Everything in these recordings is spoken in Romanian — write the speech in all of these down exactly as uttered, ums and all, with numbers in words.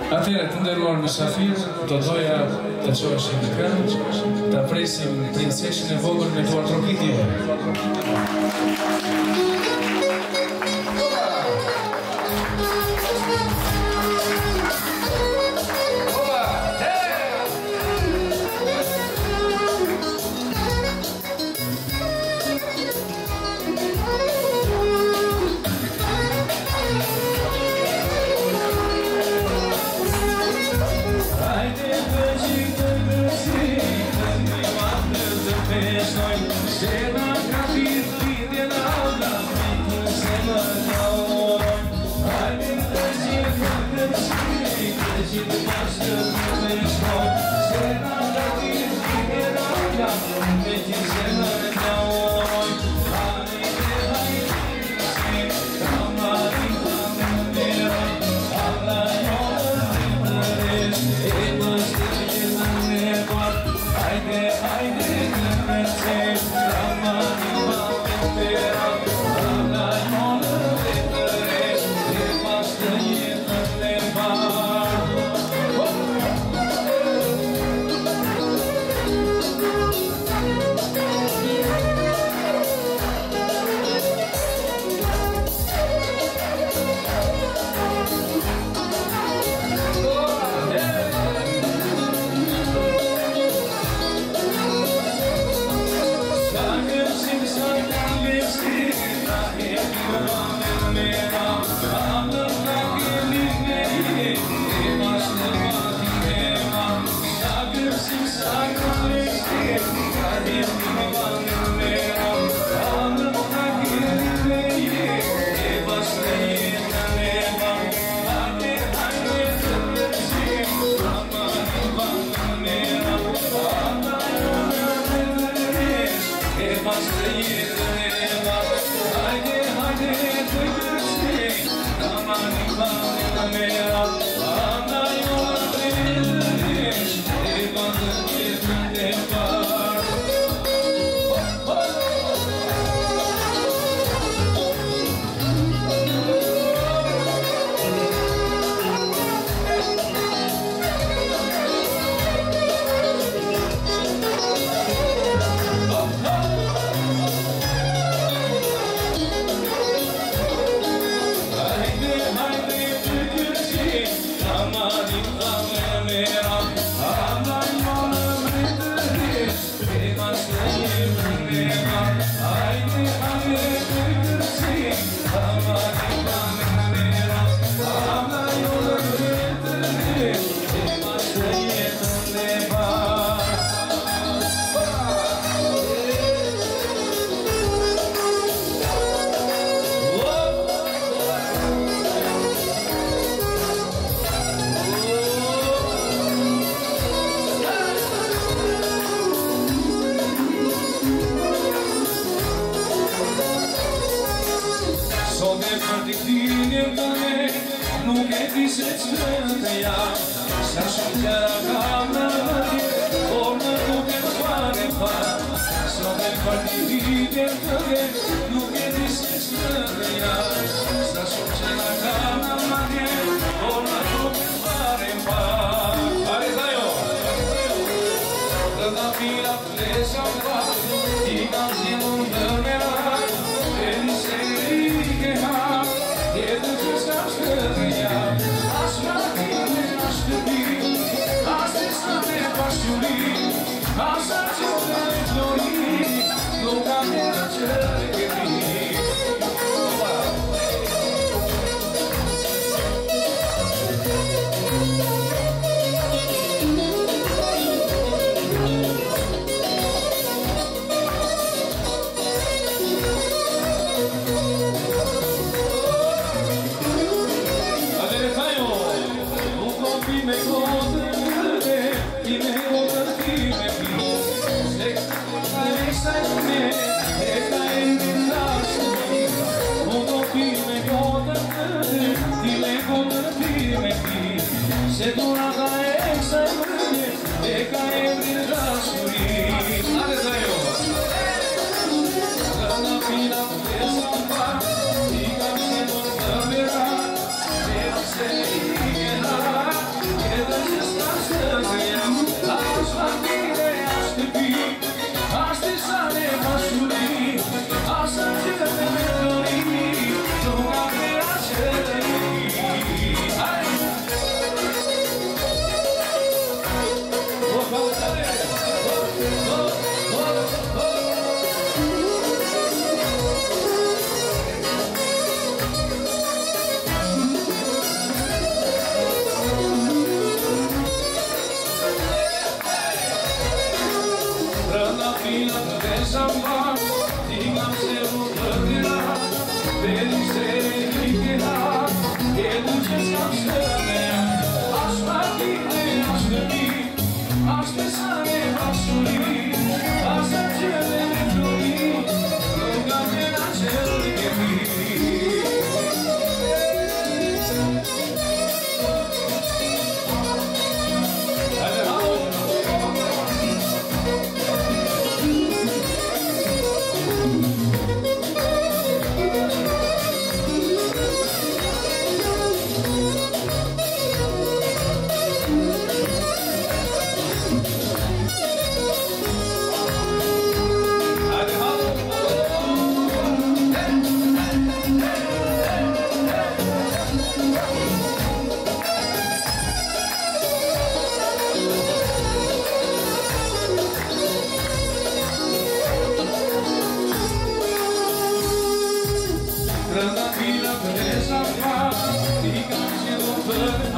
Atëherë, të nderuar mysafirë, do doja të çoheshim në kënd, të presim princeshën e vogël me tuar trokitje.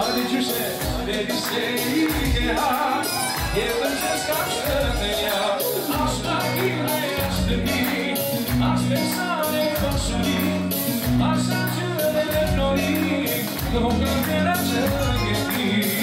Hadi cüce, beni sevgiler, yeteceğiz kaçtığını ya. Aşkla girme yaşlımı, aşk efsane koşuli, aşk acıları nori, doğru bir acı gibi.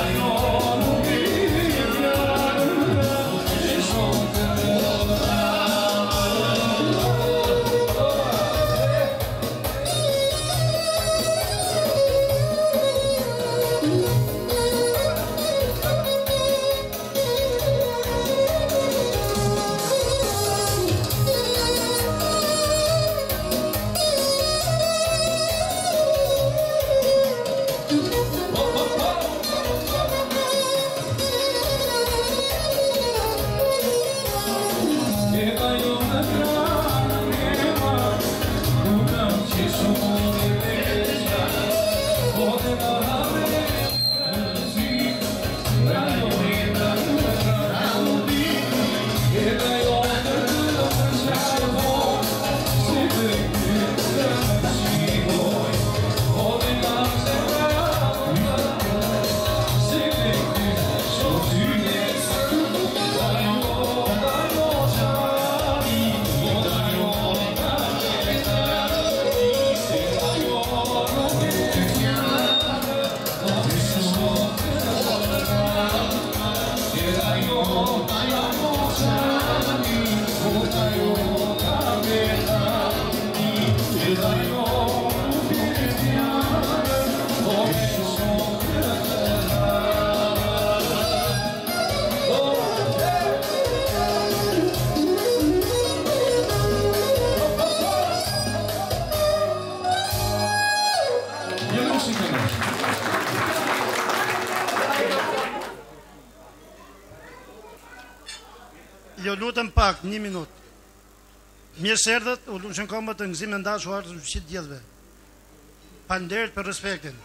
Ju lutem pak, një minut. Mirë se erdhët, u lutem kombët të ngjimë ndashuar të fshit gjithëve. Faleminderit për respektin.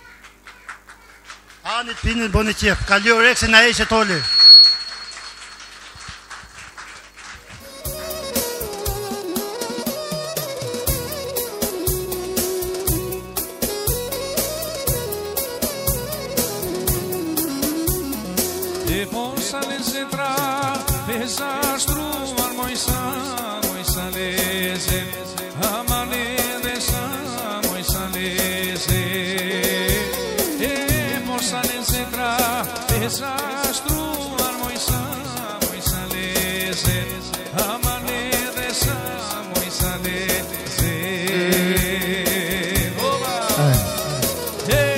Anit pinin boni qef, kalio rekse na heqe toli. Desastruar Moisa, Moisa leze, amane desa, Moisa leze. E Moisa leze tra, desastruar Moisa, Moisa leze, amane desa, Moisa leze. Oba, hey.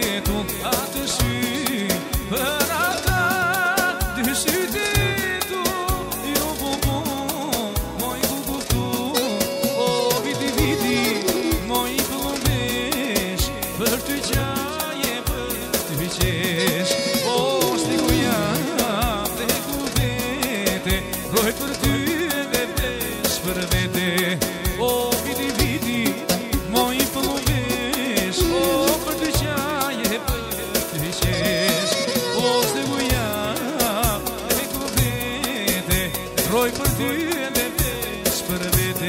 Tu roj për ty dhe vesh për vete. O vidi vidi, moj për mu vesh, o për të qaje për të qesh. O s'te buja, e ku vete, roj për ty dhe vesh për vete.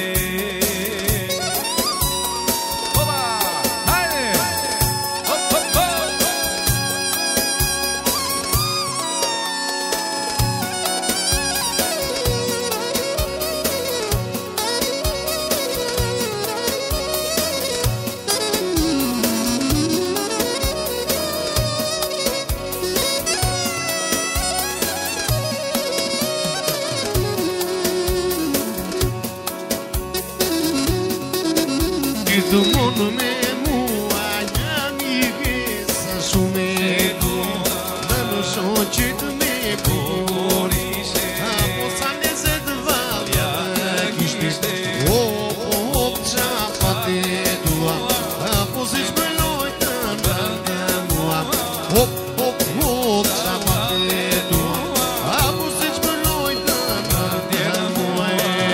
Tu mono me mua amiche sa su me tu non so che tu me pori a posane se dvalia kishte o o chapate tua a posis me loita nda mua hop hop hop chapate tua a posis me loita nda mua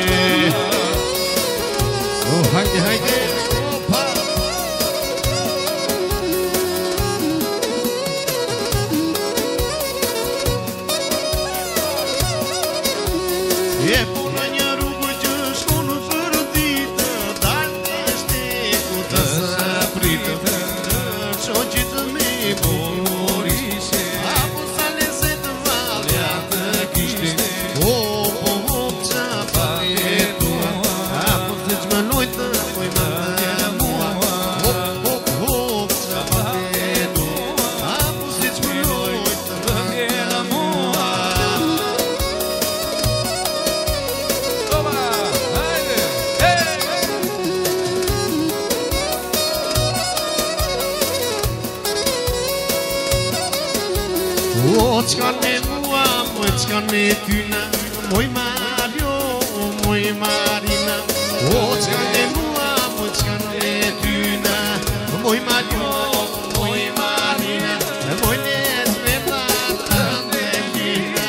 oh haydi haydi e puna një rrugë që shkonë për ditë, dalë të shteku të së pritë, në qoqit me burishe, apo sa lezet valja të kishte, o po hop qapate tua, apo të që më lojtë, poj më të mua, hop hop hop qapate tua, apo të që më lojtë, të mjela mua. O qka ne mua, moj qka ne tyna, moj Mario, moj Marina. O qka ne mua, moj qka ne tyna, moj Mario, moj Marina. Moj nesveta të ndekina.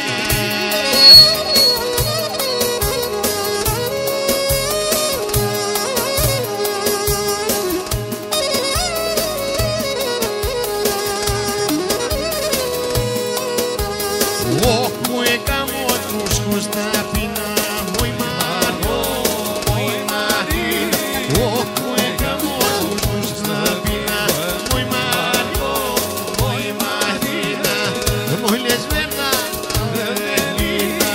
O moj ka moj kushku stapina, moj Mario, moj Marina. O moj ka moj kushku stapina, moj Mario, moj Marina. Moj lesverda ndekina.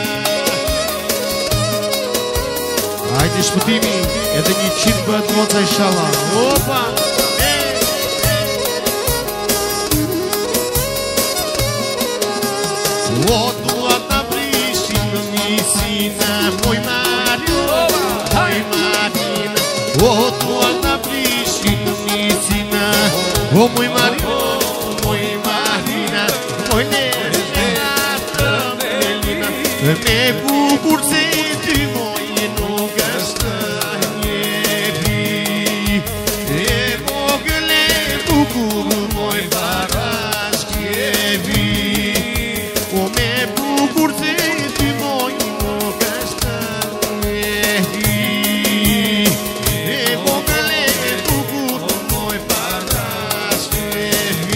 Hajde shpëtimi, edhe një qitë bëhet moca inshallah. Opa! O dua ta prishin në misina, moj Mario, moj Marina. O dua ta prishin në misina, o moj Mario, moj Marina. Moj nesveta të melina, me bukur se ty moj nuk është njeri. E vogël e bukur moj Parashkjevi. O me bukur se ty moj nuk është njeri. E vogël e bukur moj Parashkjevi.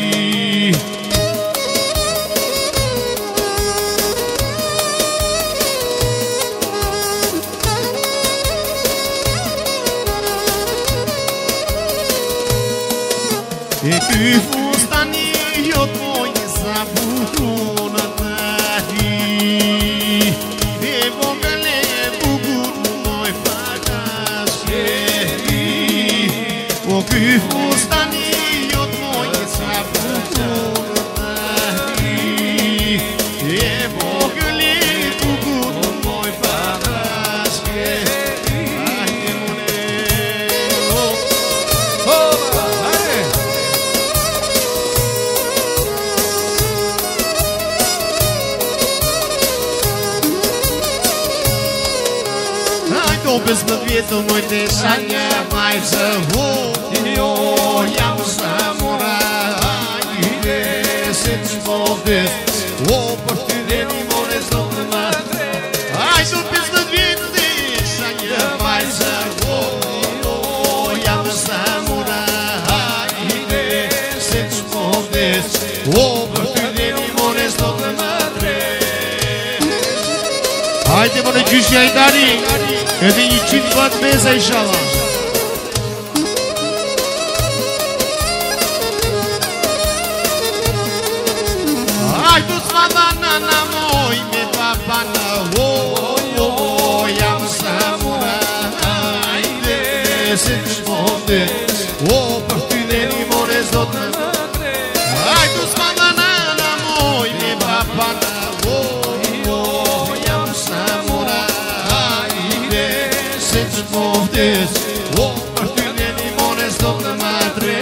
E ky fustani jot moj sa bukur tani. E vogël e bukur moj Parashkjevi. O ky fustani jot moj sa bukur tani. E vogël e bukur moj Parashkjevi. Do pesëmbëdhjetë vjetë moj të shanja vajzë. Ho, jo, jam samura. Ajde se të shpofdes. O, për ty dhe një more s'do të ma Haide mă, Giuși Aidari, că vine cine bat mesa inșala. Hai tu-ți vada nana moi, mi papa na o o am să mura. Haide să-ți monte, o partineri morez tot. Hai tu-ți vada nana moi, mi papa na o o am să mura. Haide să-ți monte, o partineri morez tot madre.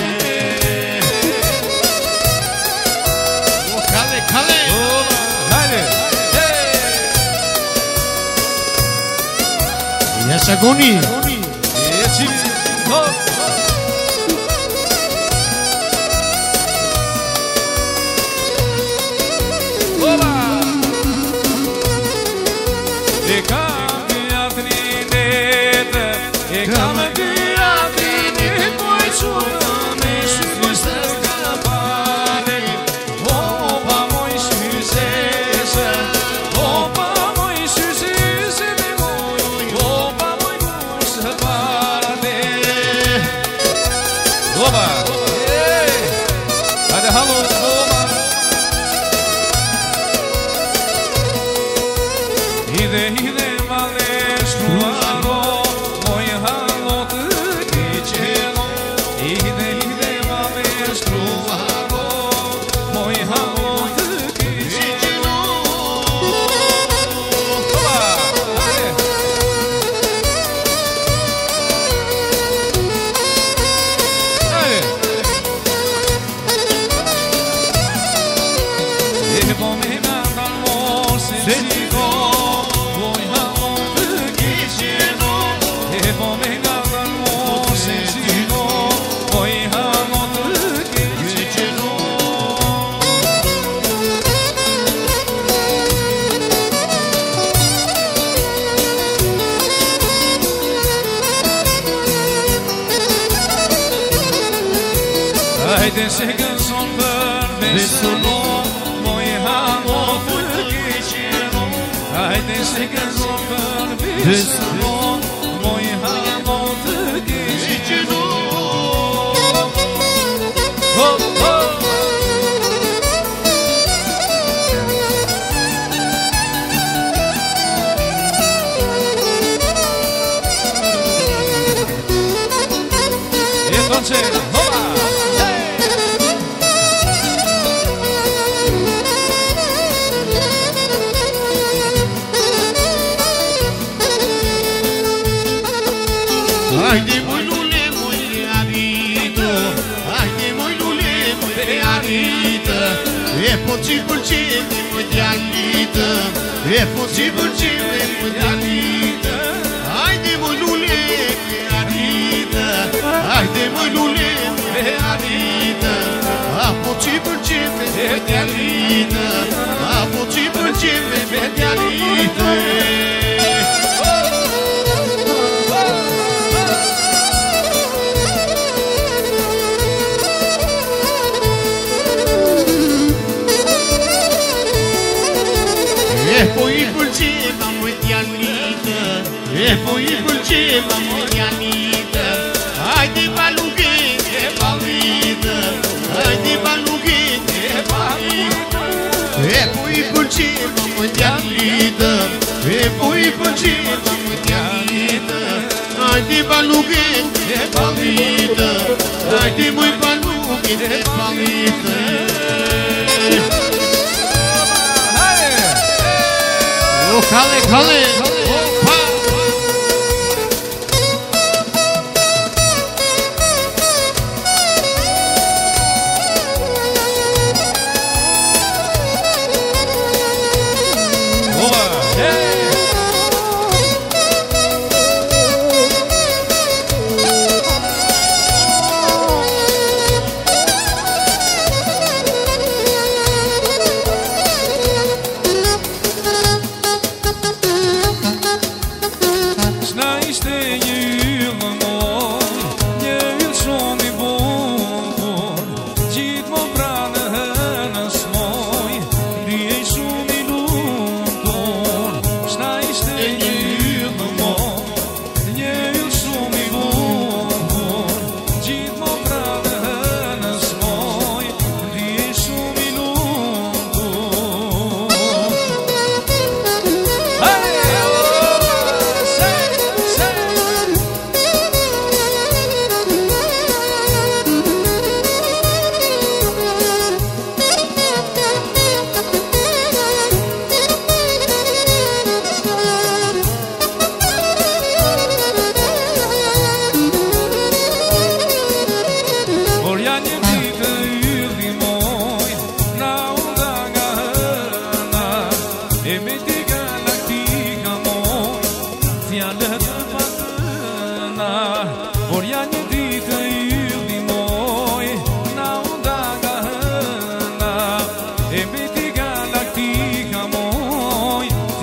Essa agonia. Esse go. Oba. E cambia trineta, e cambia trineta, poi suame susta scapare. Oba moi sucessa, oba moi sucessa. Oba! Haide, hallo, oba! Ide, ide, malestru, alo, moi hallo, tăticelo. Ide, ide, malestru, alo, moi hallo, tăticelo. Oba! Haide! Haide să gânzăm versul nou, moi halot ghicino. Haide să gânzăm versul nou, moi halot ghicino. Ho, ho! Entonces, hola! Haide măi lule, măi realită, haide măi lule, măi realită. E posibil ce măi realită, e posibil ce măi realită. Haide măi lule, realită, haide măi lule, realită. A posibil ce măi realită, a posibil ce măi realită. E poibul ce m-am uitanită, e poibul ce m-am uitanită. Haide balughe, e balidă, haide balughe, e balidă. E poibul ce m-am uitanită, e poibul ce m-am uitanită. Haide balughe, e balidă, haide măi balughe, e balidă. O cale, cale, opa! Oba! Hey!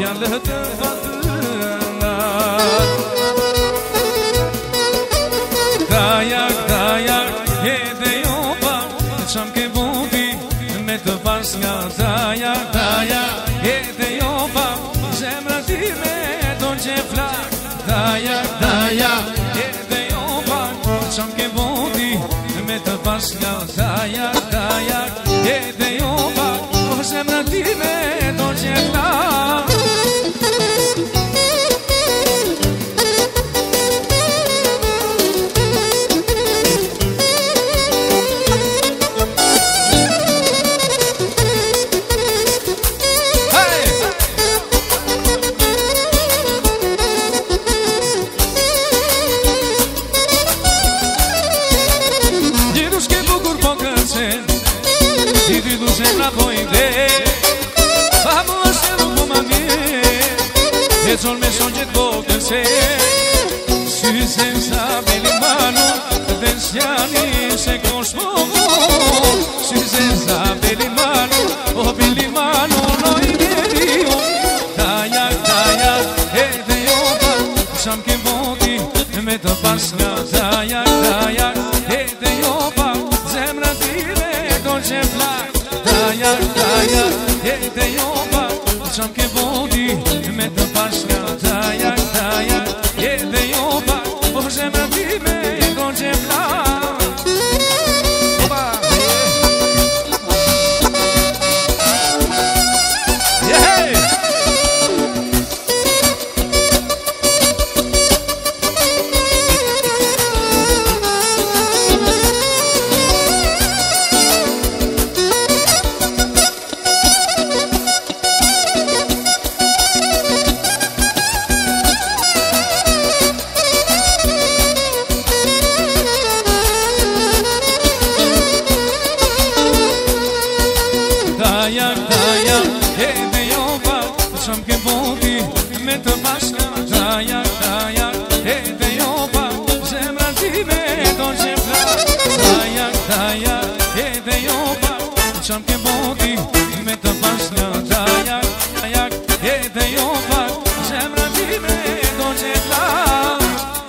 fjallet të fatëna. Dajak, dajak, edhe jo pa, qam ke buti me të pas nga. Dajak, dajak, edhe jo pa, zemra ti me do që flak. Dajak, dajak, edhe jo pa, qam ke buti me të pas nga. Dajak, dajak, edhe jo pa, zemra ti me do që flak. E zon me son gjithë botën se Syzen sa beli manu Dhe nësjani se kosh po Syzen sa beli manu O beli manu no i beli jo Dajak, dajak, edhe jo pa Sham ke voti me të pas nga. Dajak, dajak, edhe jo pa Zemra ti me do që flak. Dajak, dajak, edhe jo pa Sham ke voti me të pas nga. Dajak, dajak, edhe jo pa O zemra ti me do që flak. Opa! Yeah! Dajak, dajak, edhe jo pa Qam ke voti me të pas nga. Dajak, dajak, edhe jo pa Zemra ti me do që flak. Dajak, dajak, edhe jo pa Qam ke voti me të pas nga. Dajak, dajak, edhe jo pa Zemra ti me do që flak.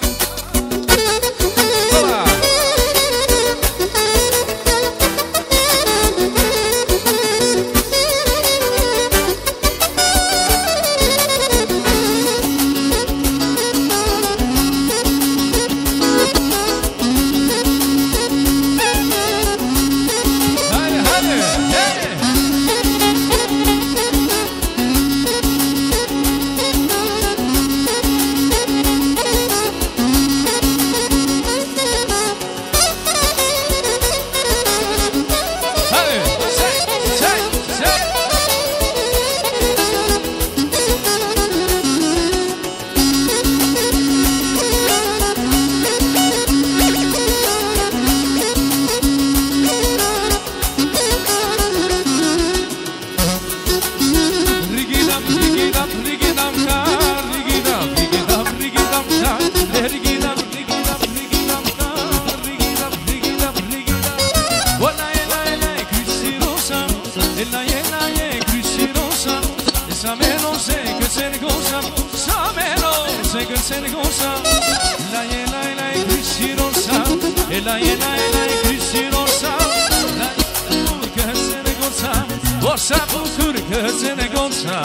Sa bukur këtën e goca.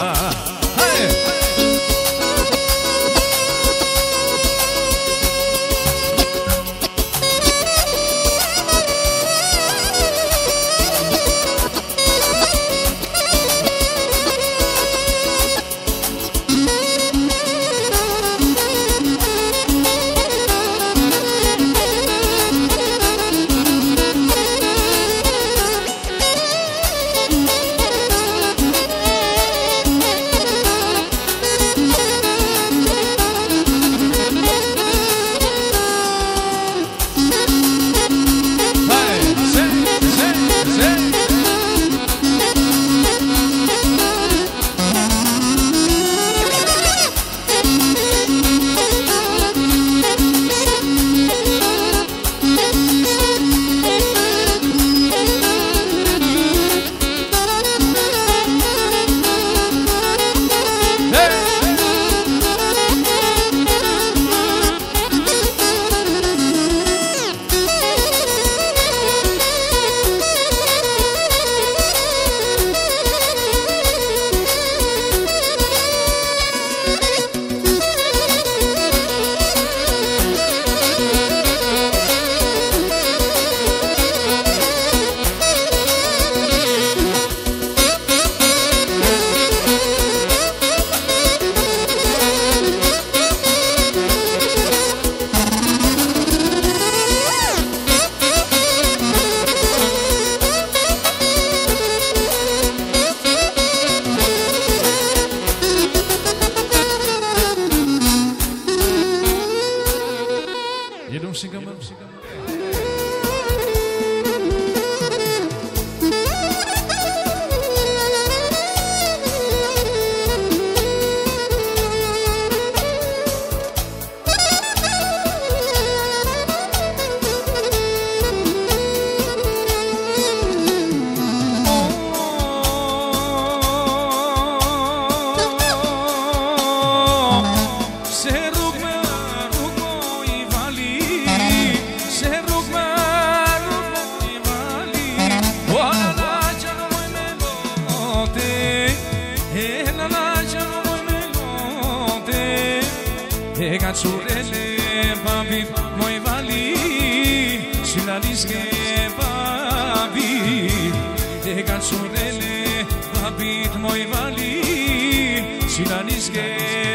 e cacciurelle papi moi vali si la dische papi e cacciurelle papi moi vali si la dische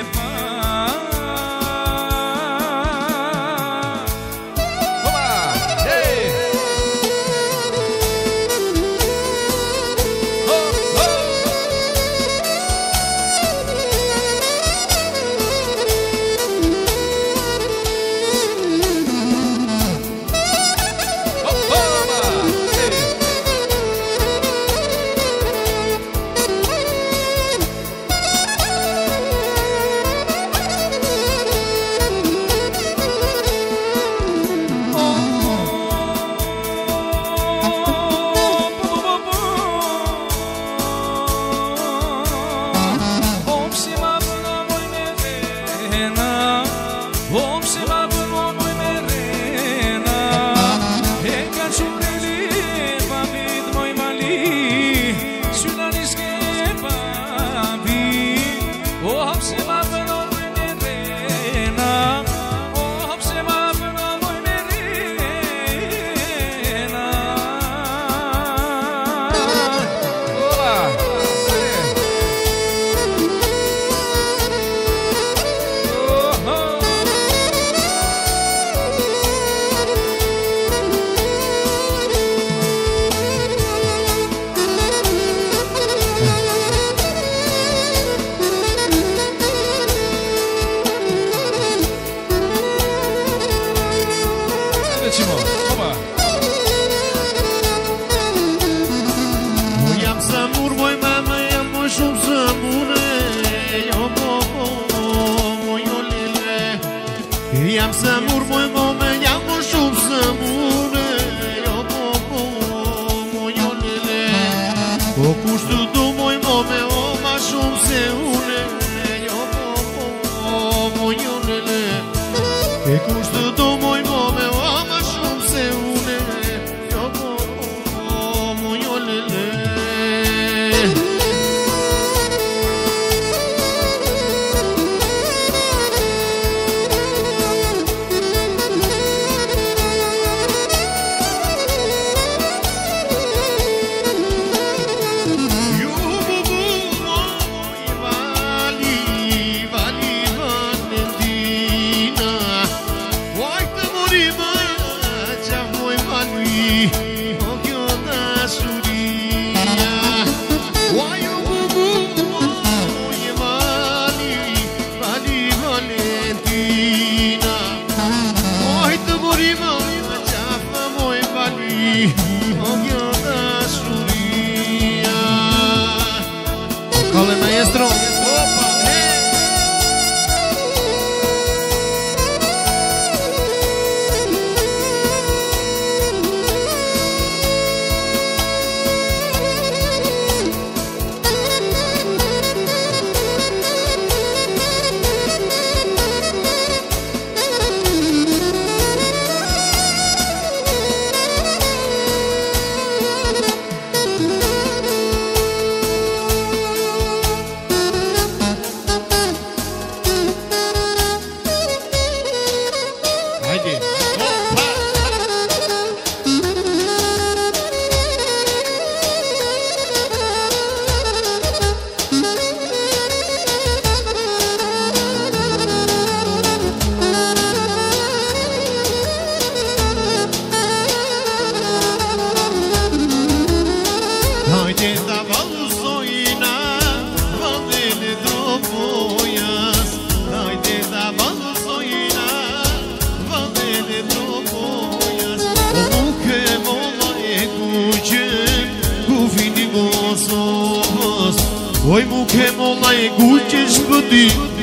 Oi muke mola e guçeş budi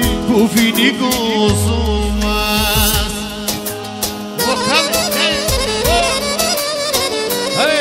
kufini gozulmaz. Bakalım hey hey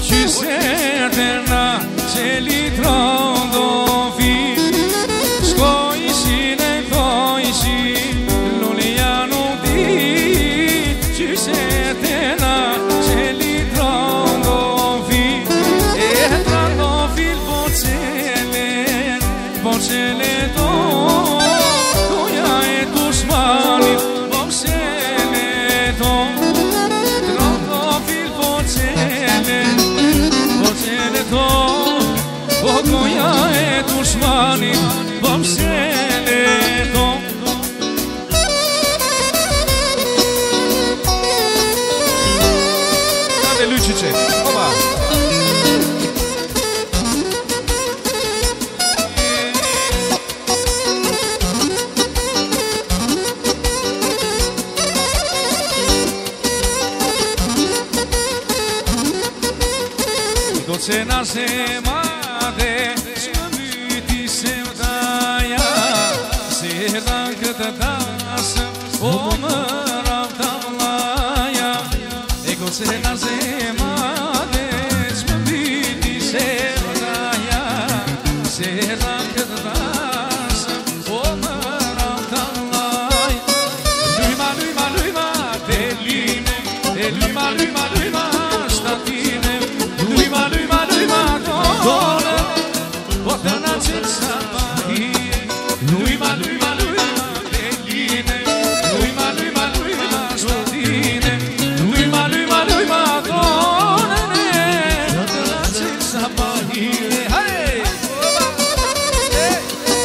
ci serterna se li trovo vi scoi si ne poi si l'oliano di ci serterna se li trovo vi e trovo vi il bocele bocele to toja e dushmani bocele to trovo vi il bocele bocele to o toja e dushmani bocele to Date Lucice, oba! Se nace made, smyti se vdaja, se dan këtë dasë, o më rafta vlaja. Eko se nace made, smyti se vdaja, se dan këtë dasë, o më rafta vlaja. Lujma, lujma, lujma, te line, e lujma, lujma, lujma, statine, lujma, lujma, Dole, poate nace sabahi, lui ma lui ma lui ma belline, lui ma lui ma lui ma statine, lui ma lui ma lui ma dole, poate nace sabahi, hey, hey,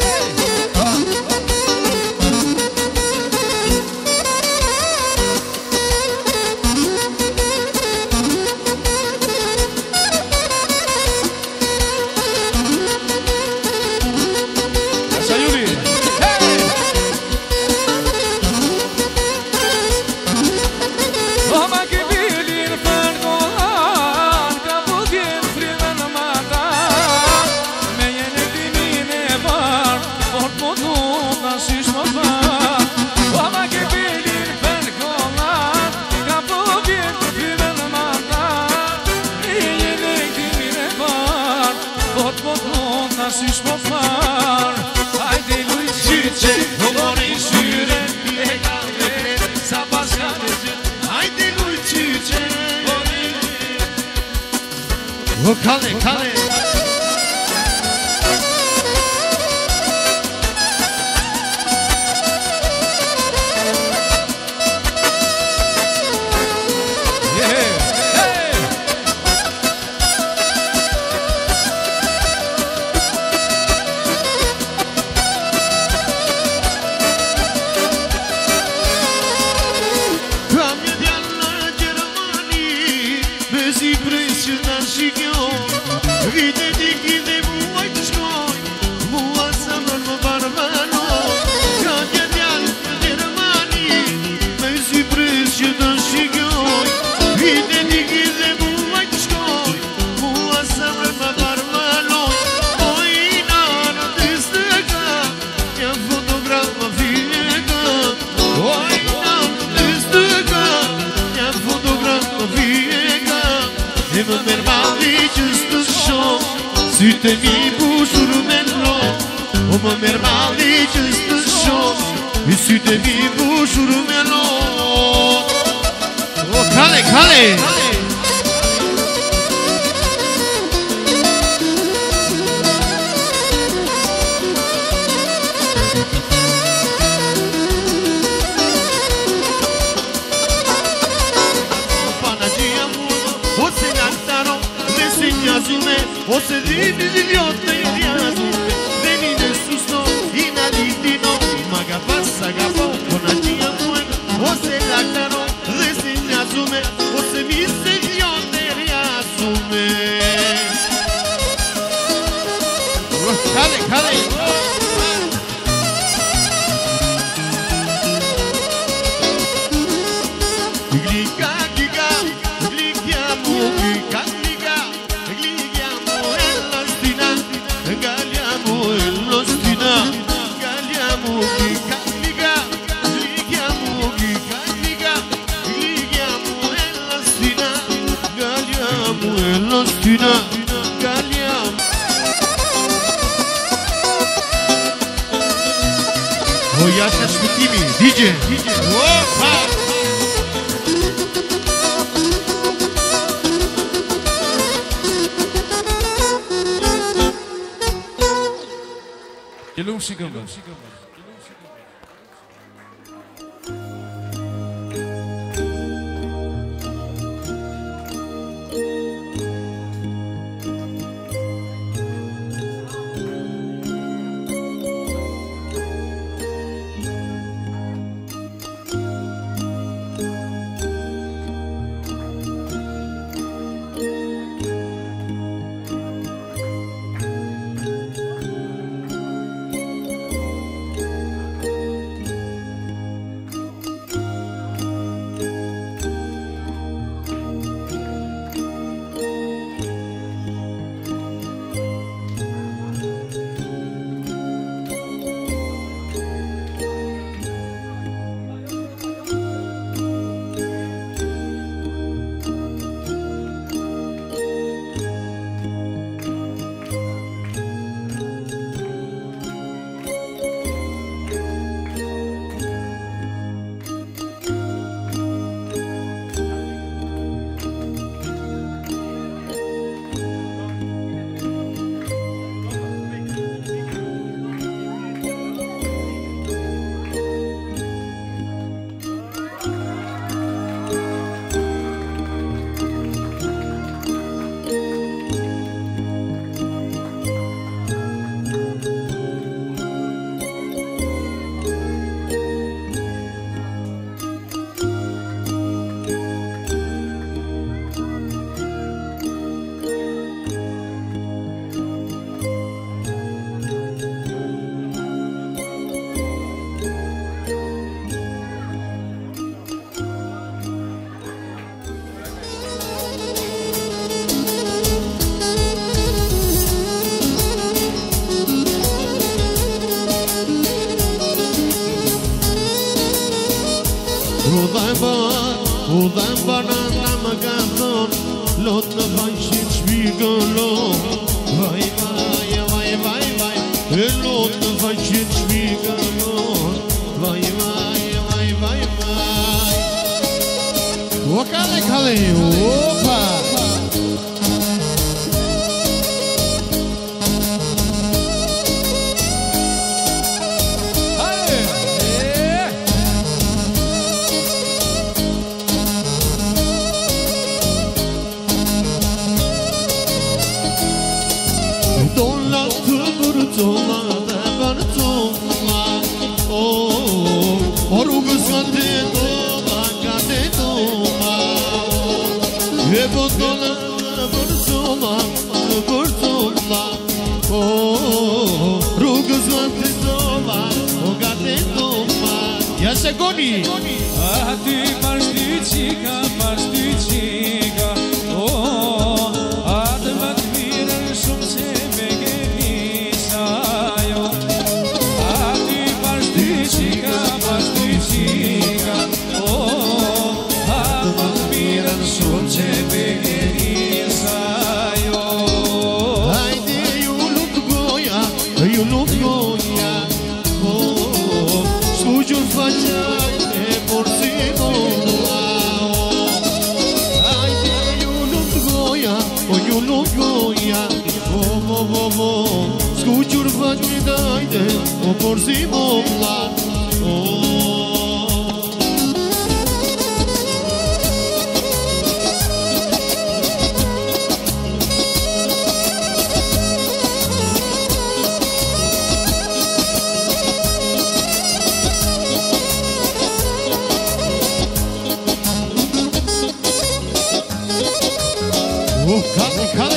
Kale, kale. Sytë mi bushur me lo, o më merë mali që së shoh. Sytë mi bushur me lo. O kale, kale. O se vini liliot në jazme, veni në susno, i në litino, ma ga passa ga po, o në qia muen, o se laktaro, dhe si njazume, o se mi se liot në rjasume. Kale, kale! Glika, glika, glikiamo, glika, glika. Galiamo e lo stina, galiamo che carica, vină Galiam. O ia așa și cu Timi, D J. Opa! E lung și gâmbă. Udam banana magaton, lot na vanshit shpigolo. Vai vai vai vai vai, lot na vanshit shpigolo. Vai vai vai vai vai. O kale kale, opa. Zola da barzola, oh, orugu sante tola, kate tola, e botola barzola, barzola, oh, orugu sante tola, kate tola. Ia se goni. Ah, tu marstițica, marstițica, oh, adevărat miră și-mi se Scuciuri faci dai-de, o porzi bomla. Oh, cale, cale.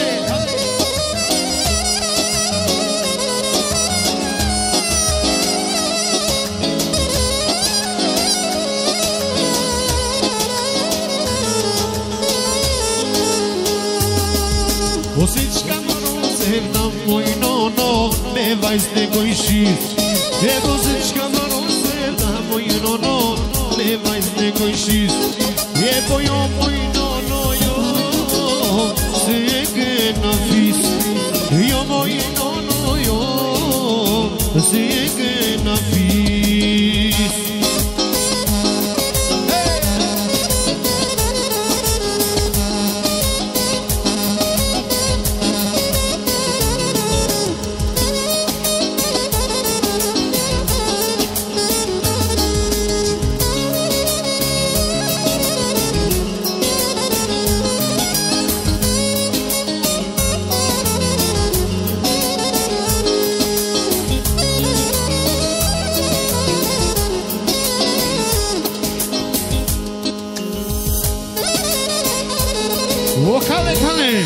Osečka marozevna moj nono, ne vajste gojšit. E osečka marozevna moj nono, ne vajste gojšit. E bojo moj nono jo, se na fis Yo moi no no yo se na fis O cale cale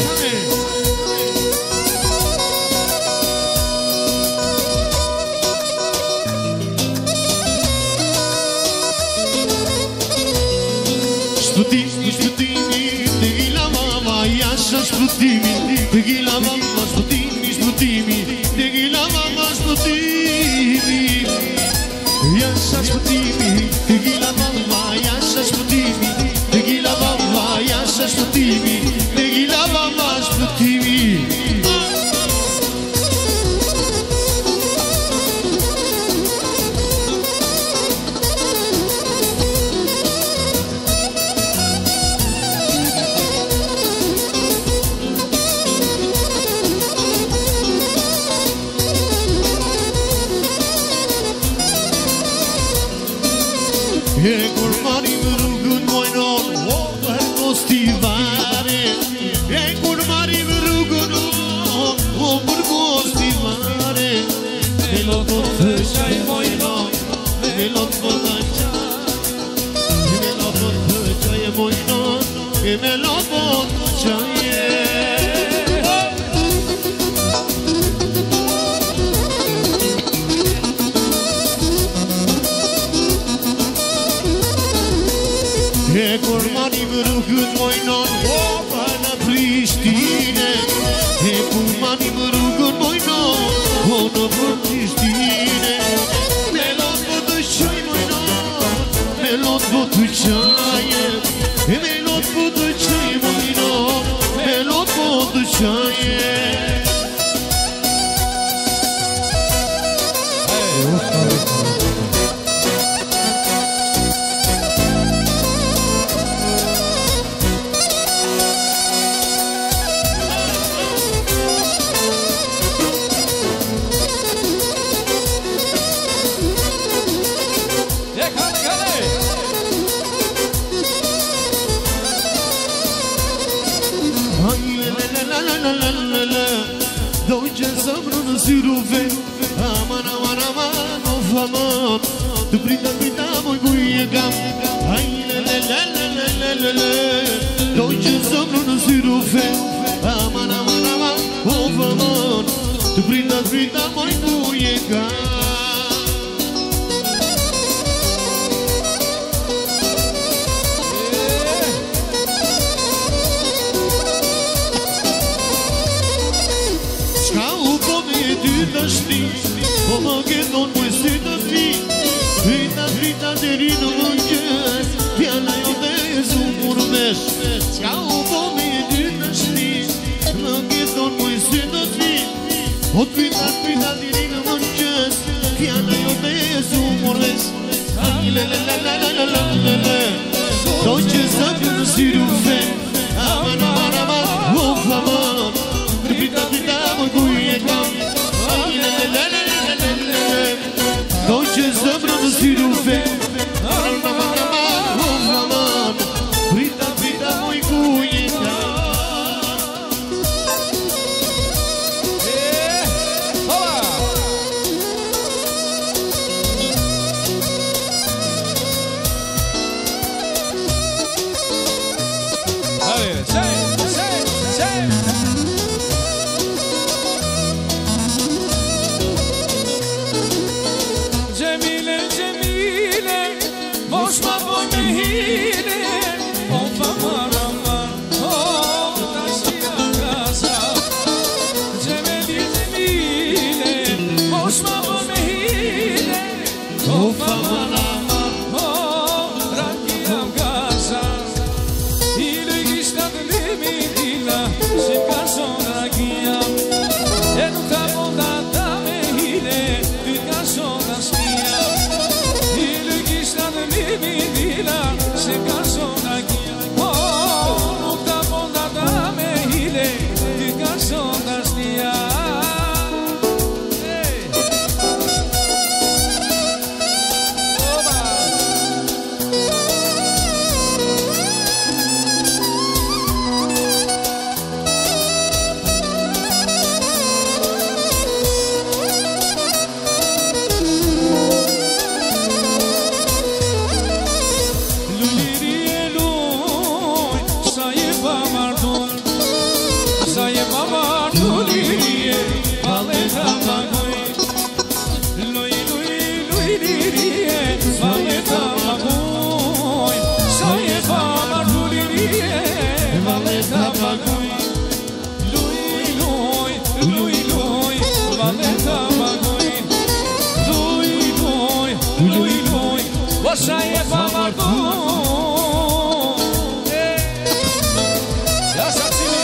Sputini, sputini, te la mama, yasha sputini, te la mama, sputini, sputini, te la mama, sputini, yasha sputini, te la mama, yasha sputini, te la mama, yasha sputini, te la mama, sputini. E curmani rugul moino o postivare E curmani rugul o postivare E lo potrai moino E lo potrai E lo potrai moino E me lo potrai E curmani rugul moino o pana Pristine E curmani rugul moino o no Pristine Me lo potuchai moino Me lo potuchai E me lo potuchai moino Me lo potuchai Aman, aman, aman, of aman Tu brinda, brinda, moi buiegam Ai, le, le, le, le, le, le, le Doce somnul nu si rufe Aman, aman, aman, of aman Tu brinda, brinda, moi buiegam O mă gândon măi se dă fi Vrita, vrita de rină mângăs Piana eu de zum urmeș Ca o pomie din năști Mă gândon măi se dă fi O vrita, vrita de rină mângăs Piana eu de zum urmeș Le, le, le, le, le, le, le, le Doce să-mi nu si rufe Aman, aman, aman, of aman Vrita, vrita, mă guie cam Doce zăbră nu si rufe Vrita, vrita, moi cuieta Așa e fama tu. Ia să ține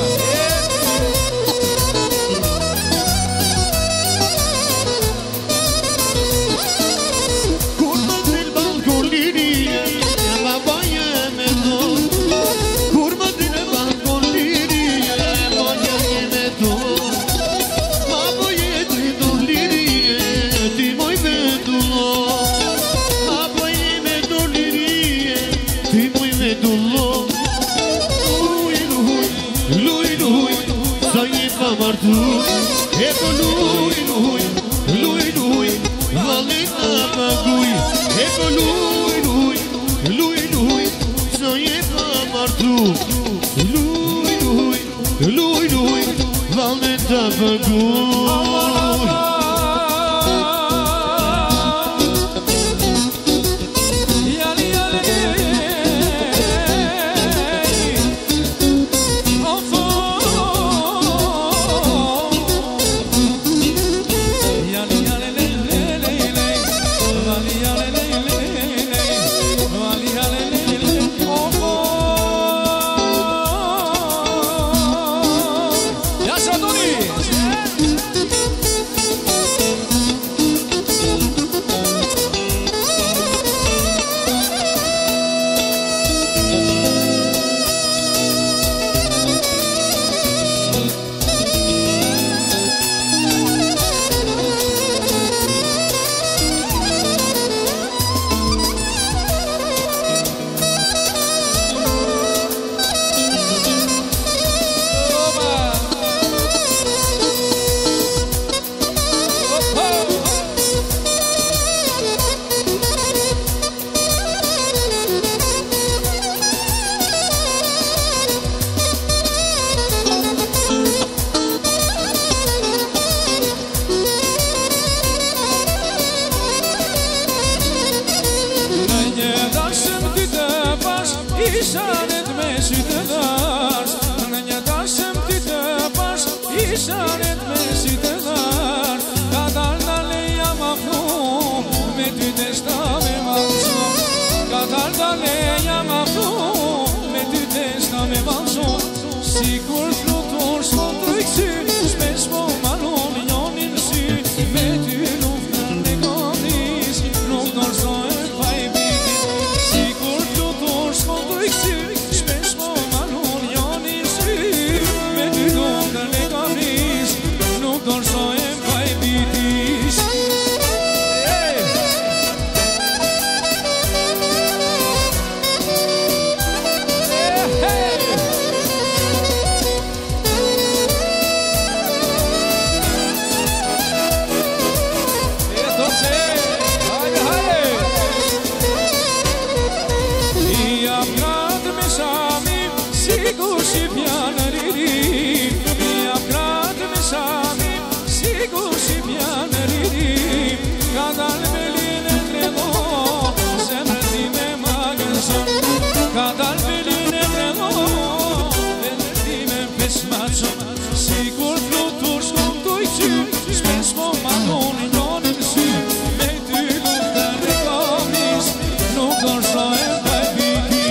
Curva del balconiere, ma voglia me do. Curva del balconiere, voglia me do. Ma voglia di dolire, ti vuoi vedulo. Ma voglia me dolire, ti vuoi vedulo. Lui, lui, lui, lui, sai fa martu. E con lui, lui, lui, lui, valita bagui. E con lui, lui, lui, lui, sai fa martu. Lui, lui, lui, lui, valita bagui. Ishanet me si të dash, në një dashëm ti të pash. Ishanet me si të dash, ka dal daleja ma frum, me ty deshta me ma shumë. Ka dal daleja ma frum, me ty deshta me ma shumë. Si kur flutur s'po të kësy, shpesh po malon jonin sy. Me ty luftën e kodis, nuk dorëzojnë pa i biki. Si kur flutur s'po të kësy, shpesh po malon jonin sy. Me ty luftën e kodis, nuk dorëzojnë pa i biki. Sigur și piană ririm, i-am grat mesami. Sigur și piană ririm, ca d'albeline între noi, se mărtime magăson. Ca d'albeline între noi, se mărtime pe smațon. Sigur fluturi scumtui țy, spes po madoni non în sy. Me ty luptă ne comis, nu dorsoe mai biki.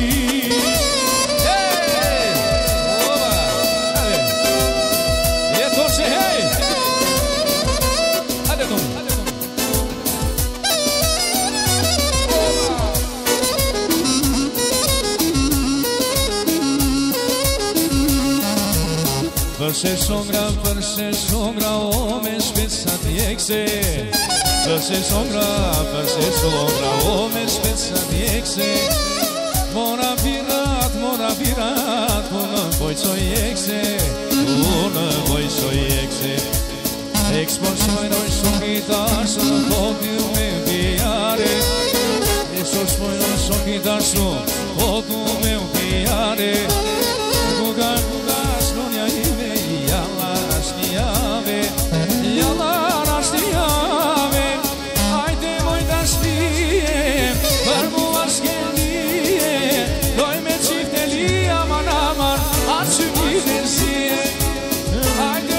Përse songra, përse songra, o me shpesa t'jekse. Përse songra, përse songra, o me shpesa t'jekse. Mora pirat, mora pirat, po në boj qoj jekse. Po në boj qoj jekse. Eksponsojnoj shumë gitar, së në podium me pijare. Eksponsojnoj shumë gitar, shumë podium me pijare. Kugar, kugar, slonja ime, jalar ashtë jave. Jalar ashtë jave. Ajde moj të shtije, për mua s'kendije. Doj me qifte lija, man amar, atë që një dërsie. Ajde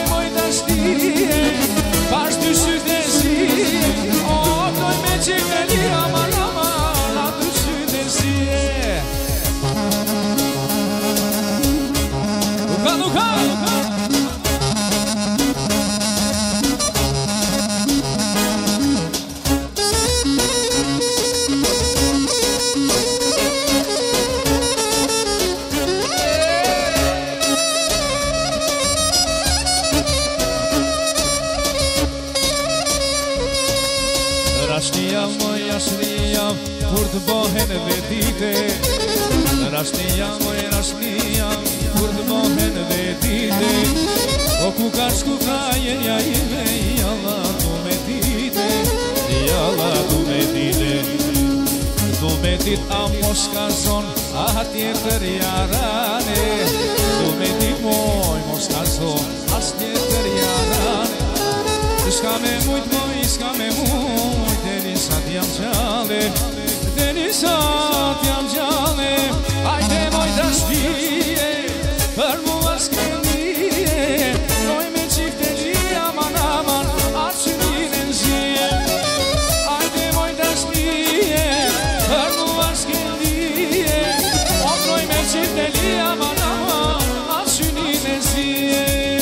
rashnia kur të bohen vedite Rashnia moj rashnia kur të bohen vedite O ku ka shku kajenja ime Jalla tu me dite Jalla tu me dite Tu me dit a mos ka zon A tjetër jarane Tu me dit moj mos ka zon As tjetër jarane Shka me mujt moj, shka me mujt Deni sa t'jam gjale Deni sa t'jam gjale Ajde moj dashnie Për mua s'kendije Moj me qifte gjia man aman Atë që njën e nëzije Ajde moj dashnie Për mua s'kendije Moj me qifte gjia man aman Atë që njën e nëzije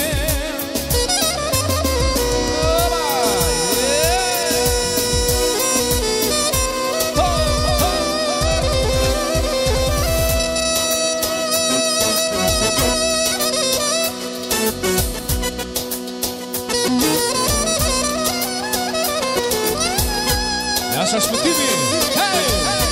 Asa shpëtimi, hey!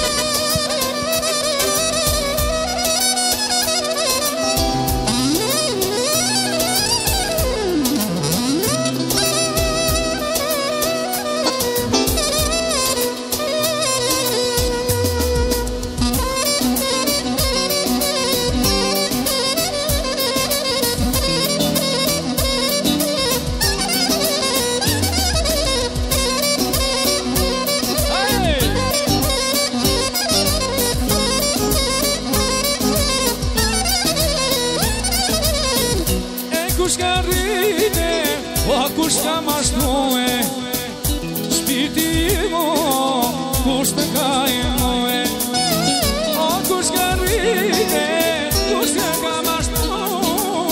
Kush ka rrite, o kush ka mashtue Shpirti imo, kush të ka imoe O kush ka rrite, kush të ka mashtue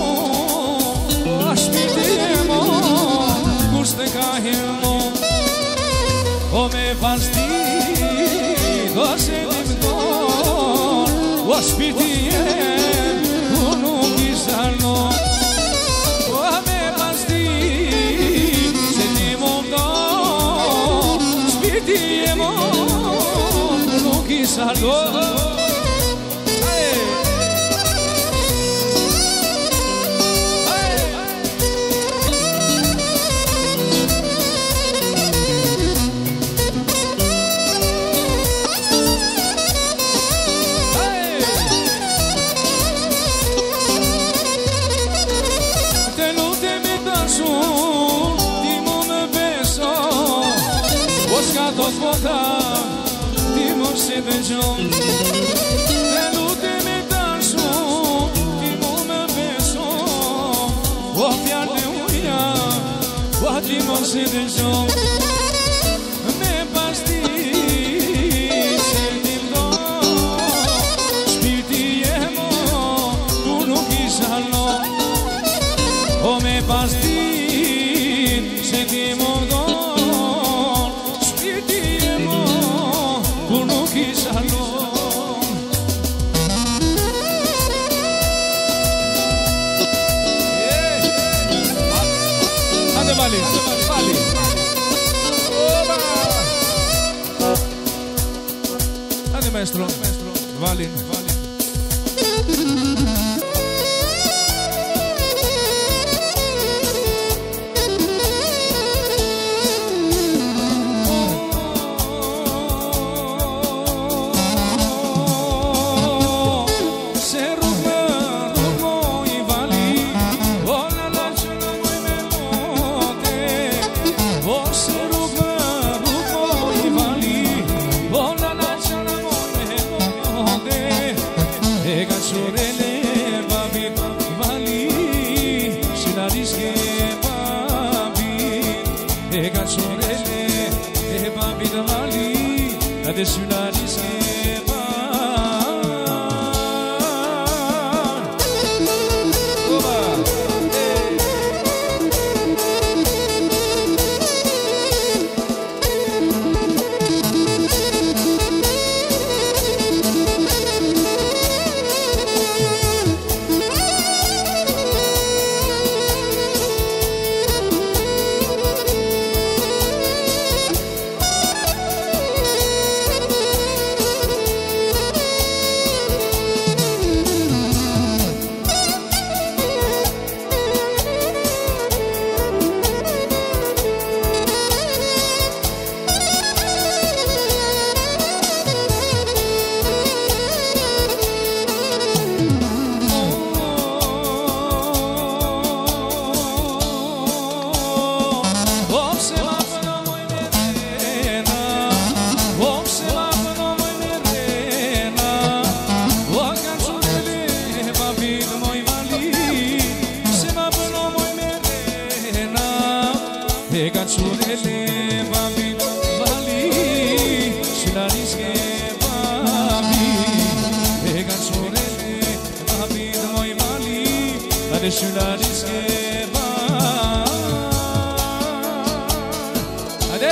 O shpirti imo, kush të ka imo O me pasti, do se dimdon O shpirti jem, u nuk i sarnon Salud. Hey. Hey. Hey. Te lutem e tashu, ti mu me beso, o s'ka do t'vota Ti mos se dëgjon Te lutem e tashu Ti mu me beso O fjallë e uja O ti mos se dëgjon Me pas ti Se ti mdo Shpirti jemo Tu nuk i shalon O me pas ti Se ti mu do Shpirti jemo Tu nuk i shalon Hade vali, vali Hade maestro, vali, vali Adesso la riserva e canzonele babi bali Shularische babi e canzonele babi noi mali Ade shularische babi Ade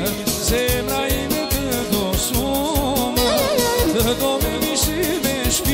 Domeni și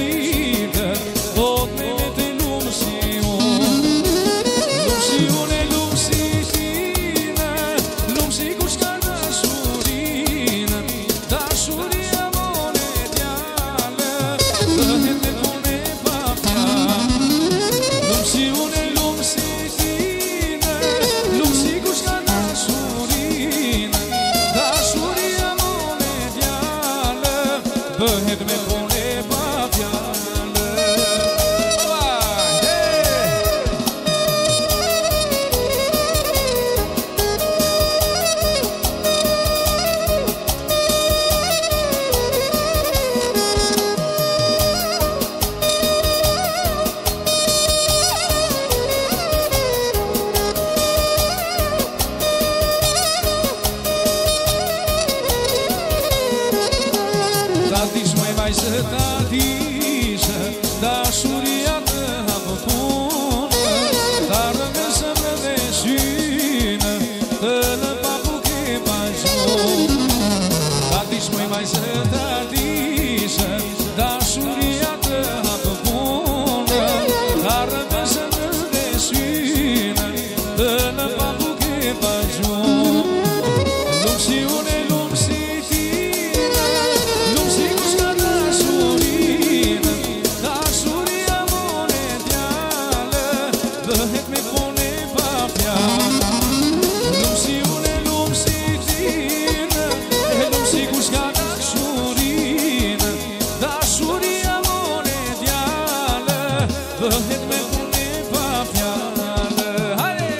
bëhet me pune pa fjallë. Hajde!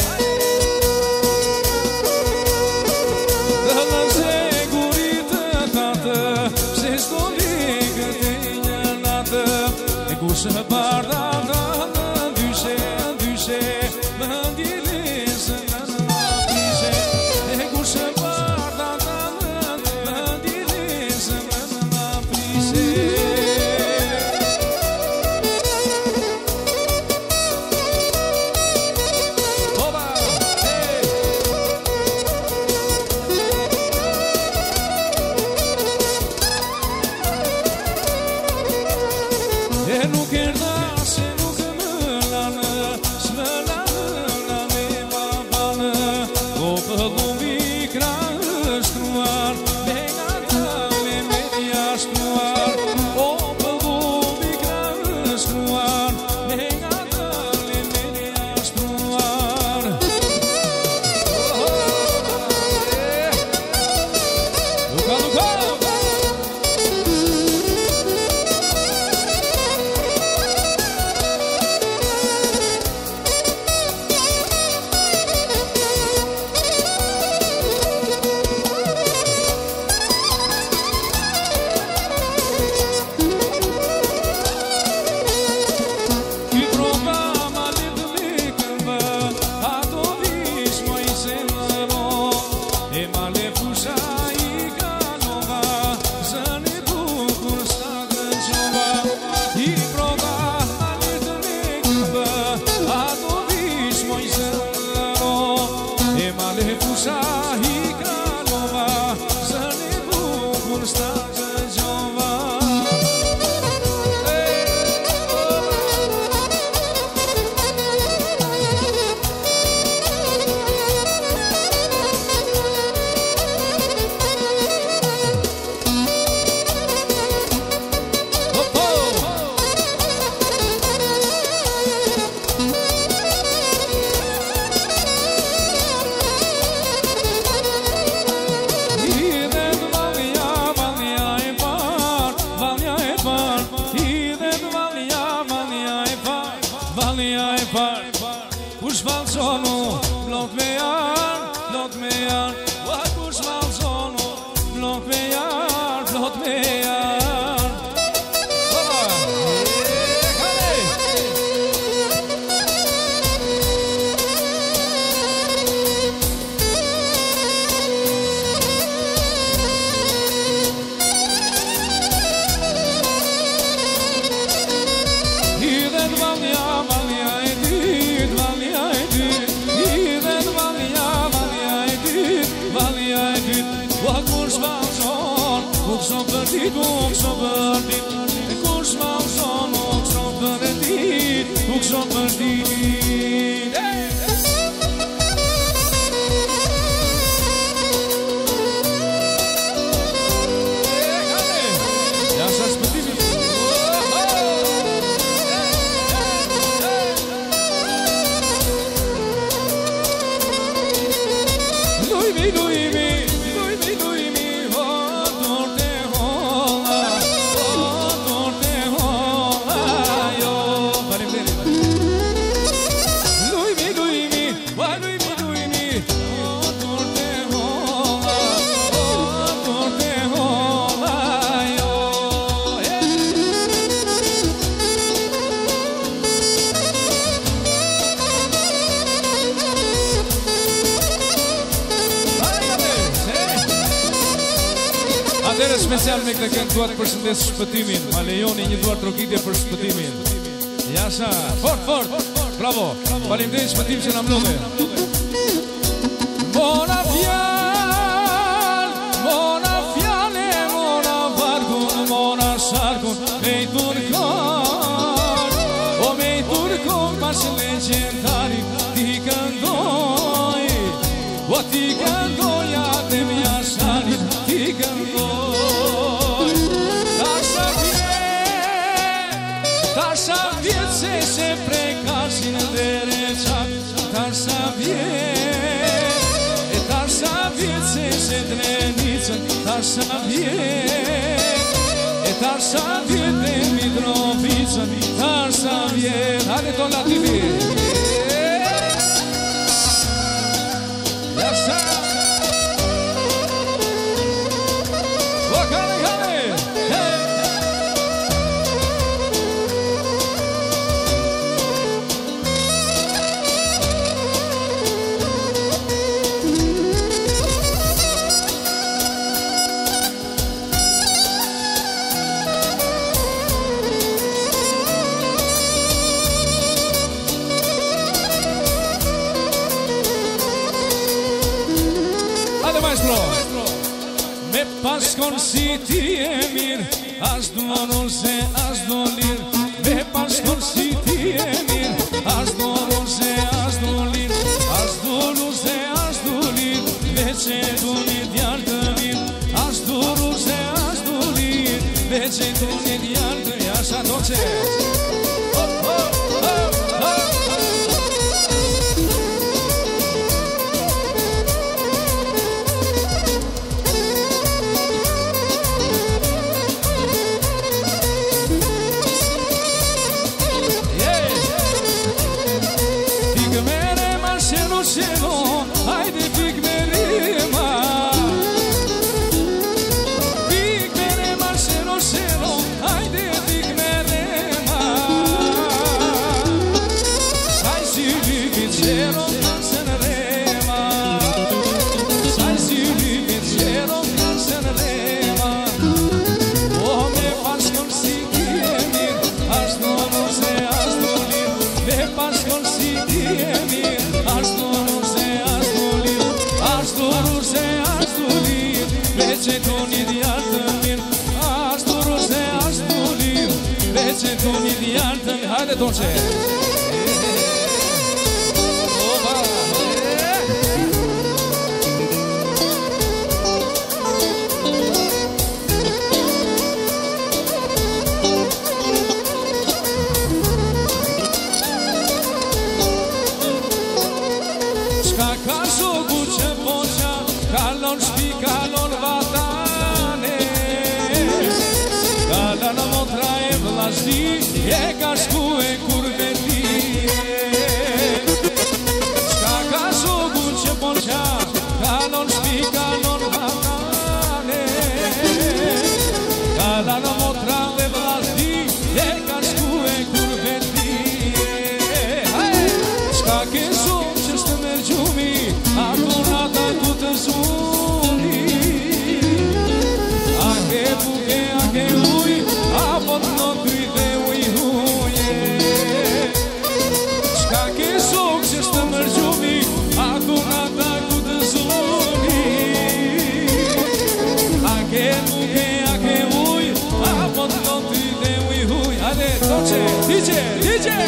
Dëllë sigurit të tatë, pse s'do ligët e një natë, e kushë barda të ndyshe, ndyshe, më ndilesë në në prishe, e kushë barda të më ndilesë në në prishe. E nuk erda se nuk më lanë, s'më lanë me babanë, o pëllumi krashtruar, me nga tale me jashtruar, o pëllumi krashtruar, me nga tale me jashtruar. Luka, Luka! Kush valzonu, blok me janë, blok me janë, ua kush valzonu, blok me janë, blok me janë. Oba, e kale! Hidhen valja, valja e dyt, valja e dyt, hidhen valja, valja e dyt, valja e dyt. Ua kush valzon, u këso për dit, u këso për dit, e kush valzon, u këso për dit, u këso për dit. Ja sa s'pëtimi. Luimi, luimi, luimi, luimi, o torte hola, o torte hola, jo. Luimi, luimi, o luimi, luimi, o torte hola, o torte hola, jo. Atere special me këtë këngë duat përshëndes shpëtimin. Ma lejoni një duar trokitje për shpëtimin. Jasha, fort, fort, bravo. Faleminderit shpëtim që na mblodhe. Mona fjal, mona fjale, mona vargun, mona sharkun, me i turkon. O me i turkon, pas legendari, ti këndoj. O ti këndoj, atë me jasharit, ti këndoj. Tasha vjet se se prekashin dhe reqak, tasha vjet, e tasha vjet se se drenicën, tasha vjet, e Tarsza wiede Mitrowicę, Tarsza wiede, ale to na T V. Jasna. Wakale, hale, hej. Me paskon si ti e mirë, as donon se as do lirë. Me paskon si ti e mirë, as donon se as do lirë. As donon se as do lirë, veç e do një djarë të mirë. As donon se as do lirë, veç e do një djarë të jasha do që. Hajde pik me rima, pik me rima, sheno sheno, hajde pik me rima. Saj si vivit sheno, se në rema. Saj si vivit sheno, se në rema. O me paskon si ti e mirë, as dono se as do lirë. Me paskon si ti e mirë, as dono se as do lirë, veç e do një djarë të mirë. As do se as do lirë, veç e do një djarë të mirë. Hajde do që Shka ka shoku që poqa, kalon shpi, kalon vatane. Kalon motra e vllazdi, e ka shku e kurvetine. Shka ka shoku që poqa, kalon shpi, kalon vatane. Kalon motra e vllazdi, e ka shku e kurvetine. Shka ke shumë që s'të merë gjumi, ako nata ku të zuni. A ke buke, a ke uj, apo të në kryte uj huje. Shka ke shumë që s'të merë gjumi, ako nata ku të zuni. A ke buke, a ke uj, apo të në kryte uj huj. Hajde, doqe, D J, D J.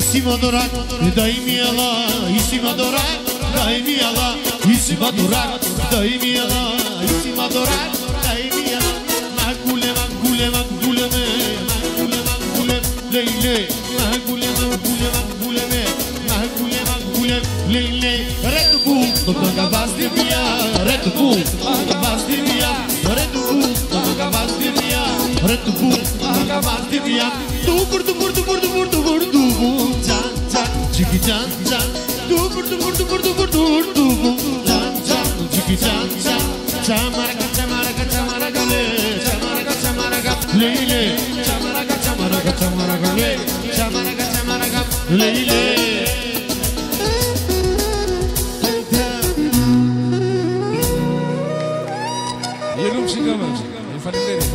si më adorat, daj mi Allah, i si më adorat, daj mi Allah, i si më adorat, daj mi Allah, i si më adorat, daj mi Allah. Magule, magule, magule me, magule, magule, leile, magule, magule, magule me, magule, magule, leile. Red Bull, do të nga vas di mia, Red Bull, do të nga vas di mia, Red Bull, do të nga vas di mia, Red Bull, do të nga vas di mia. Dukur, dukur, dukur, dukur, dukur, dukur, can, can, çiki can, can. Dukur, dukur, dukur, dukur, dukur, dukur, can, can, çiki can, can. Çamaraga, çamaraga, çamaraga le, çamaraga, çamaraga, leyle. Çamaraga, çamaraga, çamaraga le, çamaraga, çamaraga, leyle. Jelum si gamën, ju faleminderit.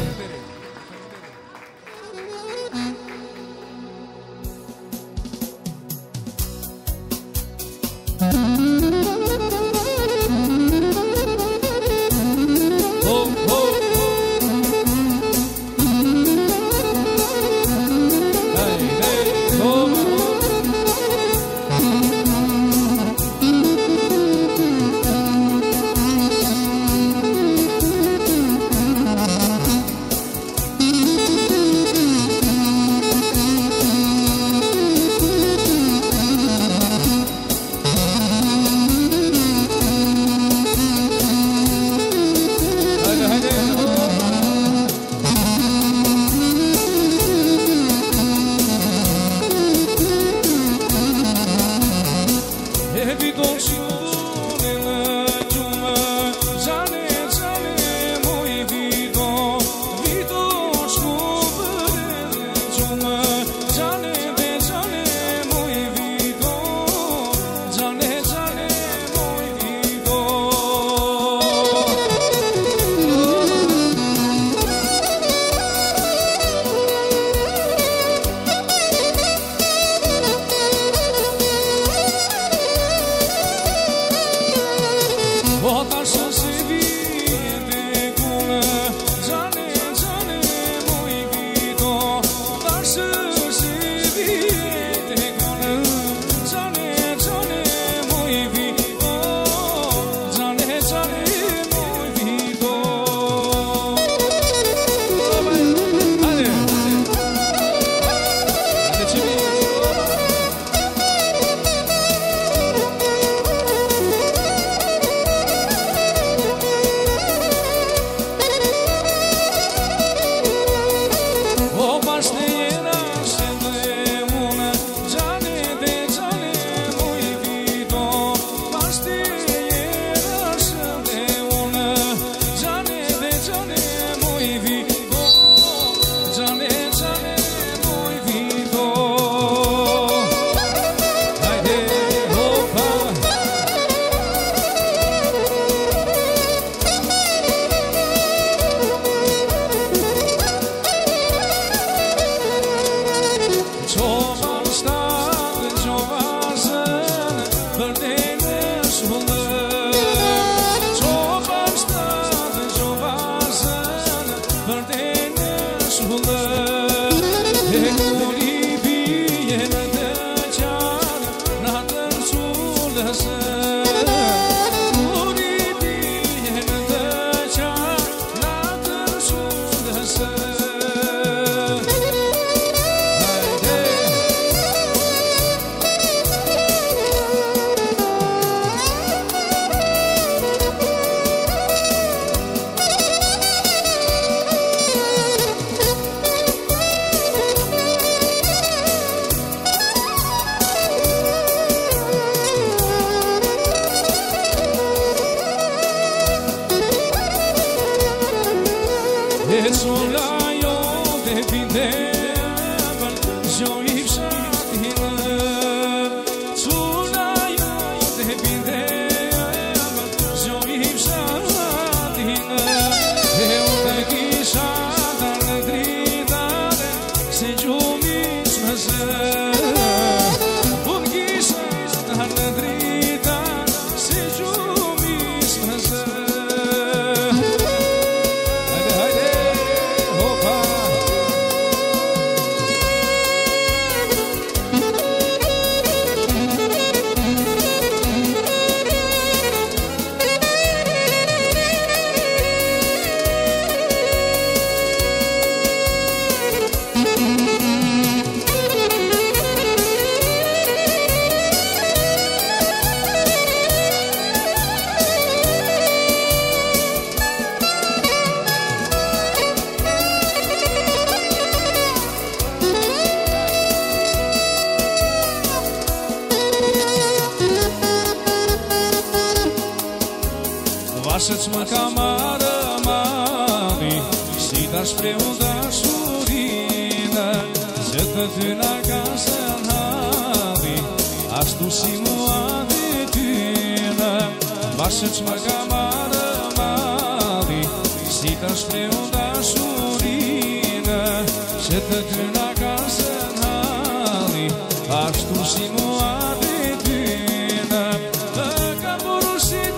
Vașă-ți mă camară mari și dași preunta șurină Zătă tâna casă în hari Astu și mua de tână Vașă-ți mă camară mari și dași preunta șurină Zătă tâna casă în hari Astu și mua de tână Că porușit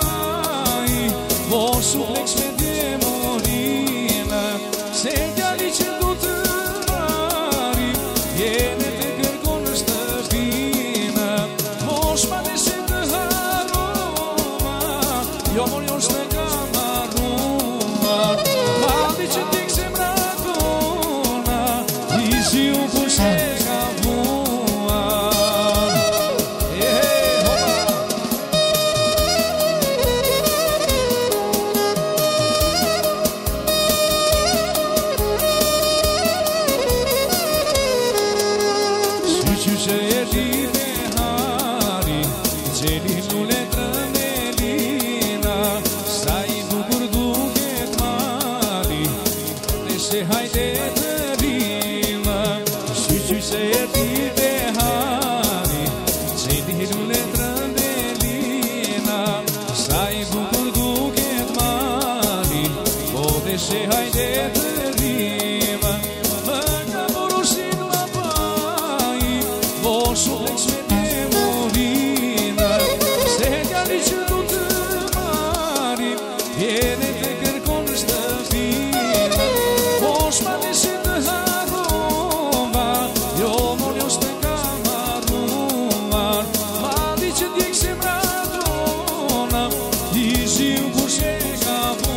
Vou suplex de morină Se te alice du-te mari Ele te cărcon stăpină Moș padese de haruma Eu mor eu stă camaruma Malice te semratuna Iziu cu se cavua Se haide tărima Mă camorușit la pai Vou suplex de morină Se galice du-te mari Ele te cărcon stăpină Moș padese de haruma Eu mor eu stă camaruma Malice diec semradona Iziu cu se cavua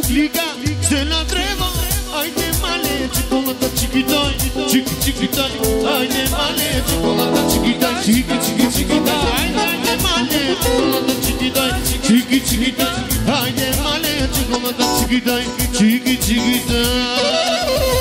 clica, se la treva. Haide male, cicolata chiquitai, chiqui chiquitai. Haide male, cicolata chiquitai, chiqui chiqui chiquitai. Haide male, cicolata chiquitai, chiqui chiquitai. Haide male, cicolata chiquitai, chiqui chiquitai.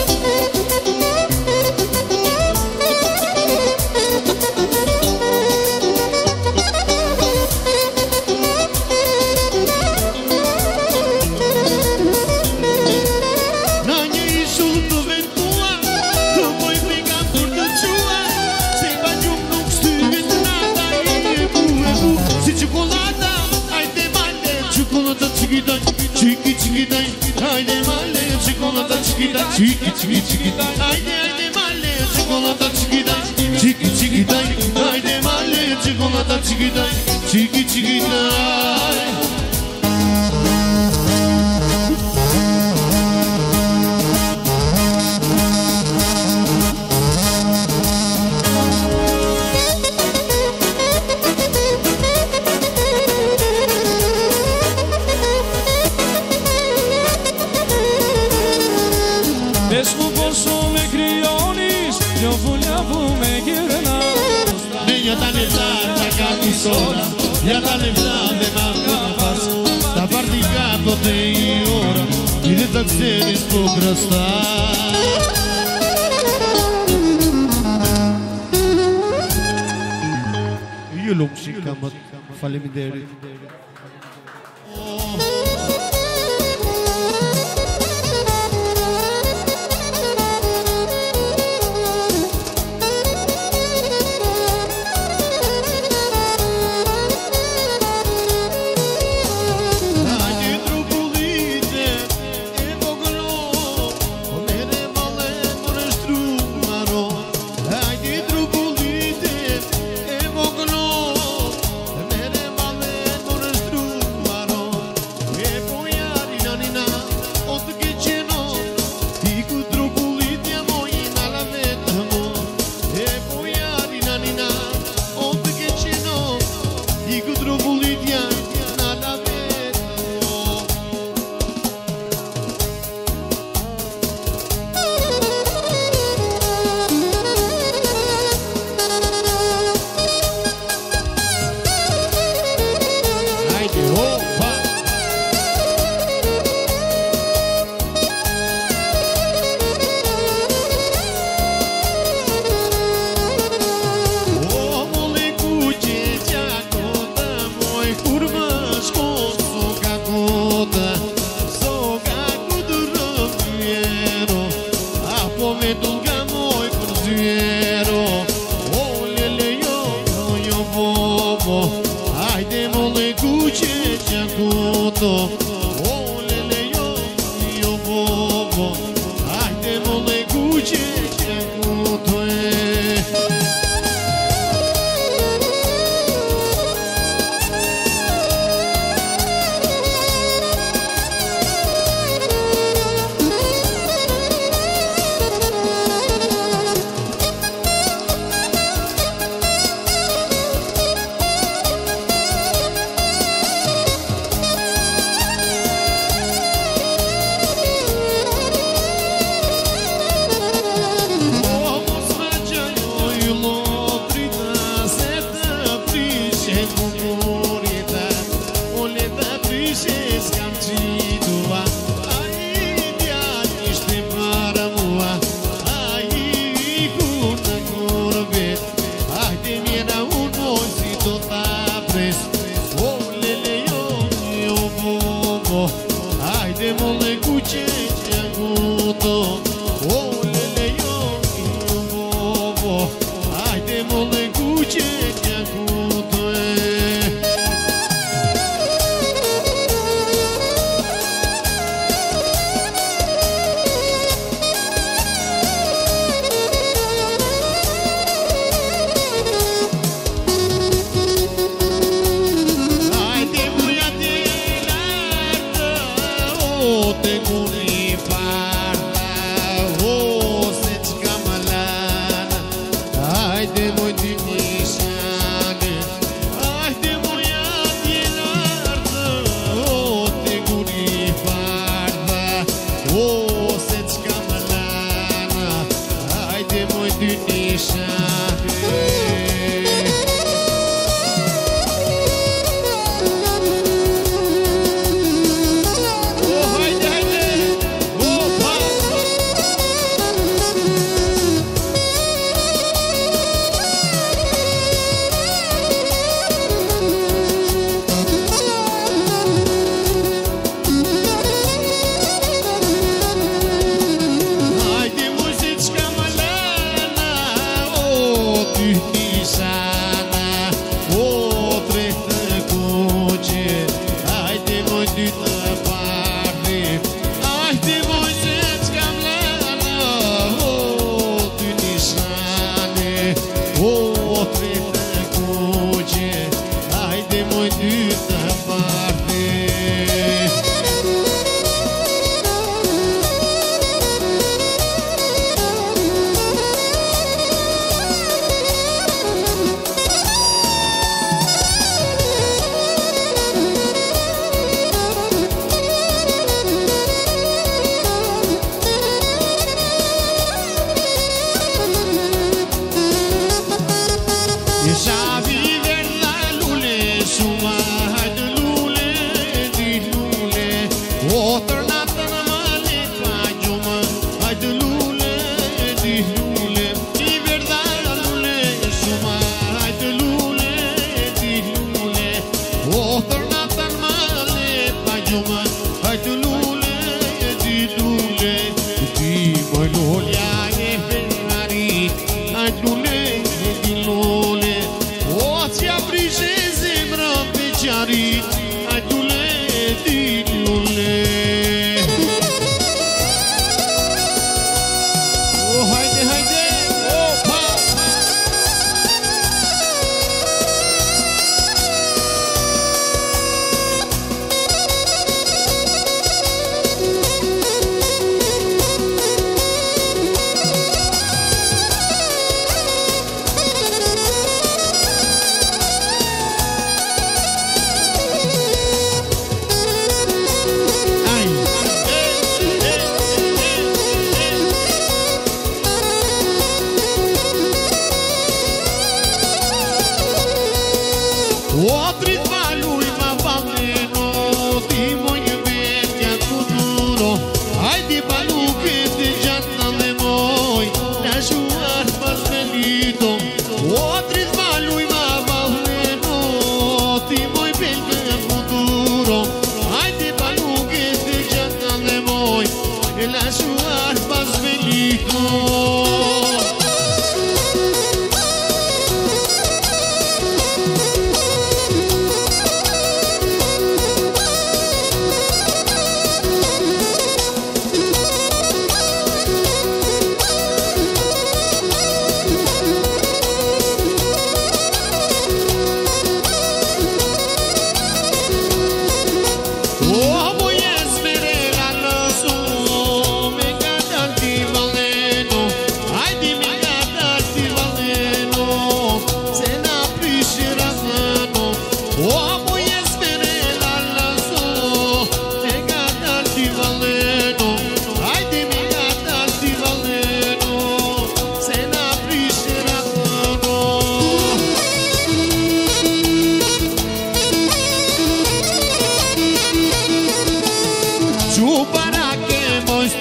Chiqui chiquitai, haide male, cicolata chiquitai, chiqui chiqui chiquitai. Haide haide male, cicolata chiquitai, chiqui chiquitai. Haide male, cicolata chiquitai, chiqui chiquitai. Ya dale vlade ma pas da particato te ora i de taxeri spokrasta Ju lumë që kam faleminderit.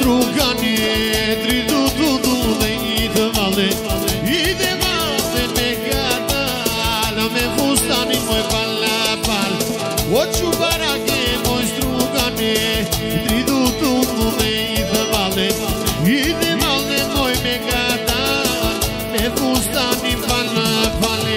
strugane, dridu tu tu de ide vale, ide vale me gata, la me fustani moi palla pal, o ciubara che moi strugane, dridu tu tu de ide vale, ide vale moi me gata, me fustani palla pale.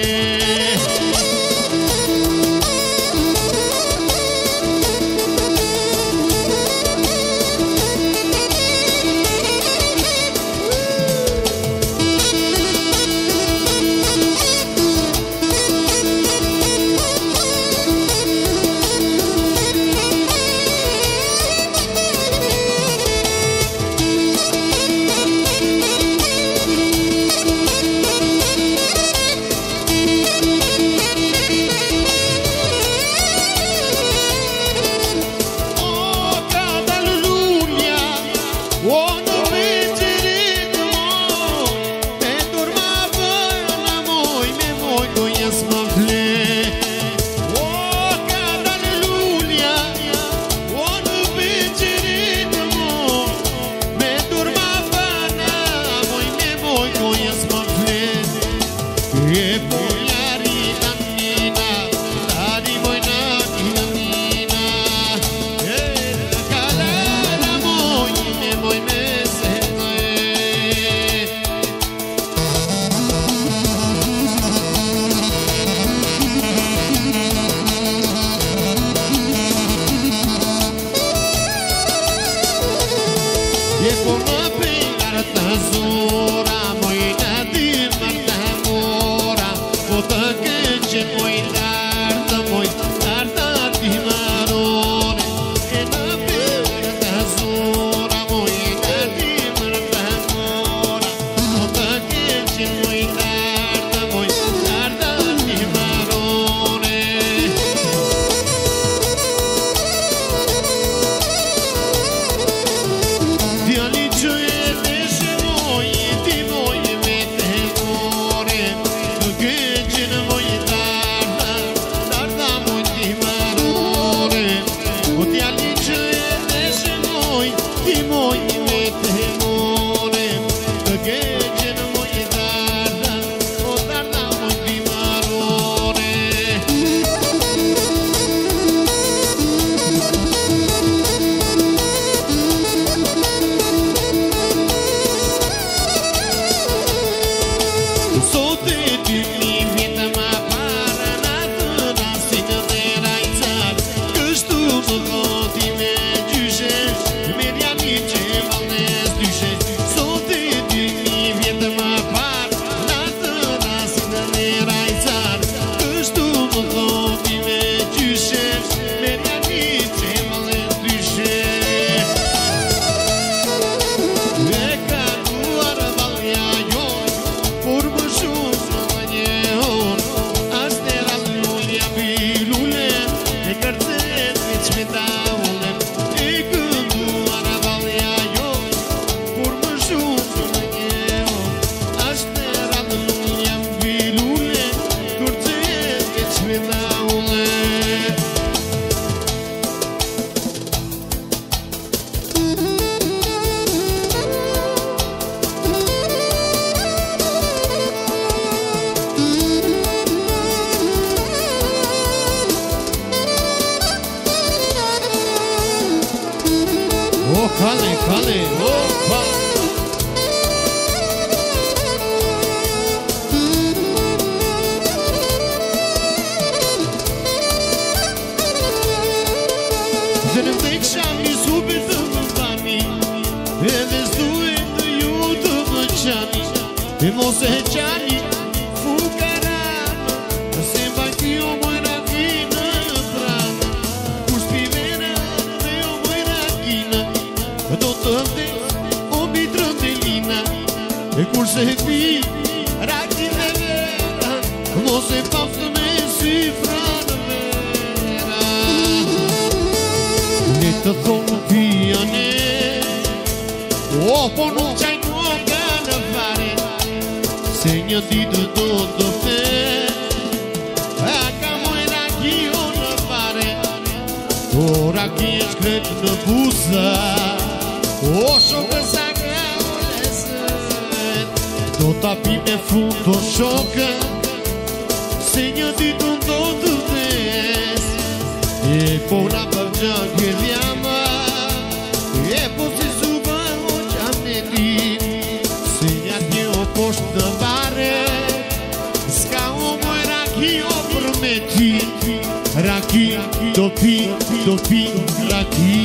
Ora que escreve na buza, O shokë sa ka olesët Do t'api me fund o shokë Se një ditë unë do të vdes E po nga për gjak e dhjama E po si zuba o qameli Se një një o poshtë në bare Ska o moj raki o përmeti Raki, do pi, do pi, raki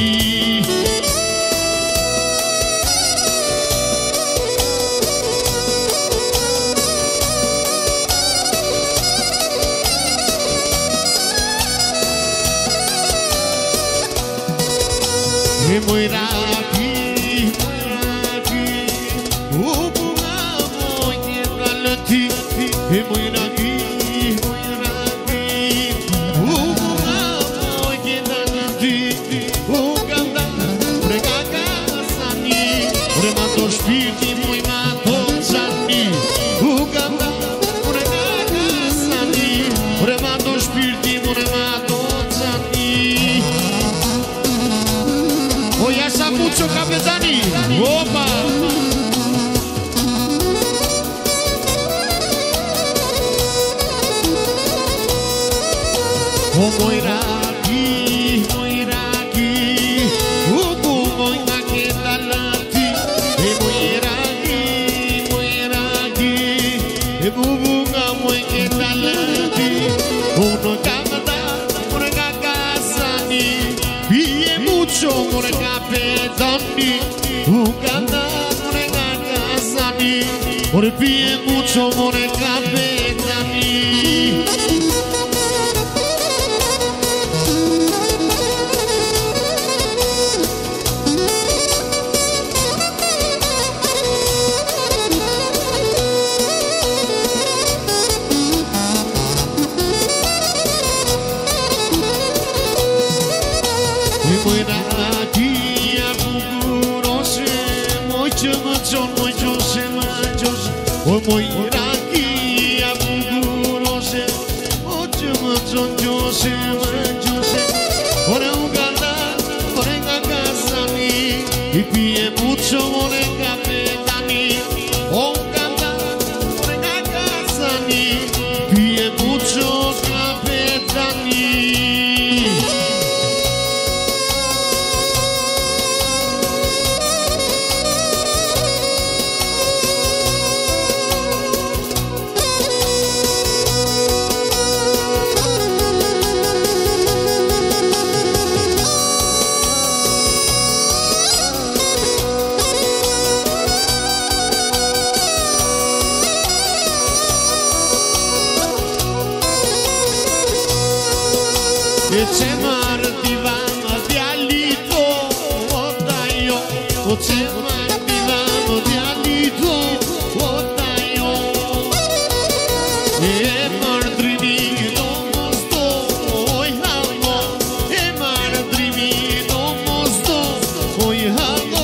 E moj raki, moj raki U bunga moj një kalëti E moj raki, moj raki U bunga moj një kalëti U ganda, prega kasani Ure ma to shpirti, moj ma to qani U ganda, prega kasani Ure ma to shpirti, moj ma to qani O jasha mucho capitani, opa! O moj raki, moj raki, ubu moj na ketalati E moj raki, moj raki, e bubu nga moj ketalati Uno kamata, moj kakasani Pije mucho more capetani Uganda more kakasani More pije mucho more capetani O moj raki a bugurose O që më qonë gjose më gjose Ore u ganda, ore nga kasani I pije mucho, ore nga petani O ganda, ore nga kasani Pije mucho, nga petani E që marë diva më djalito O dajo O që marë diva më djalito O dajo E marë drimi do mos do Oj halo E marë drimi do mos do Oj halo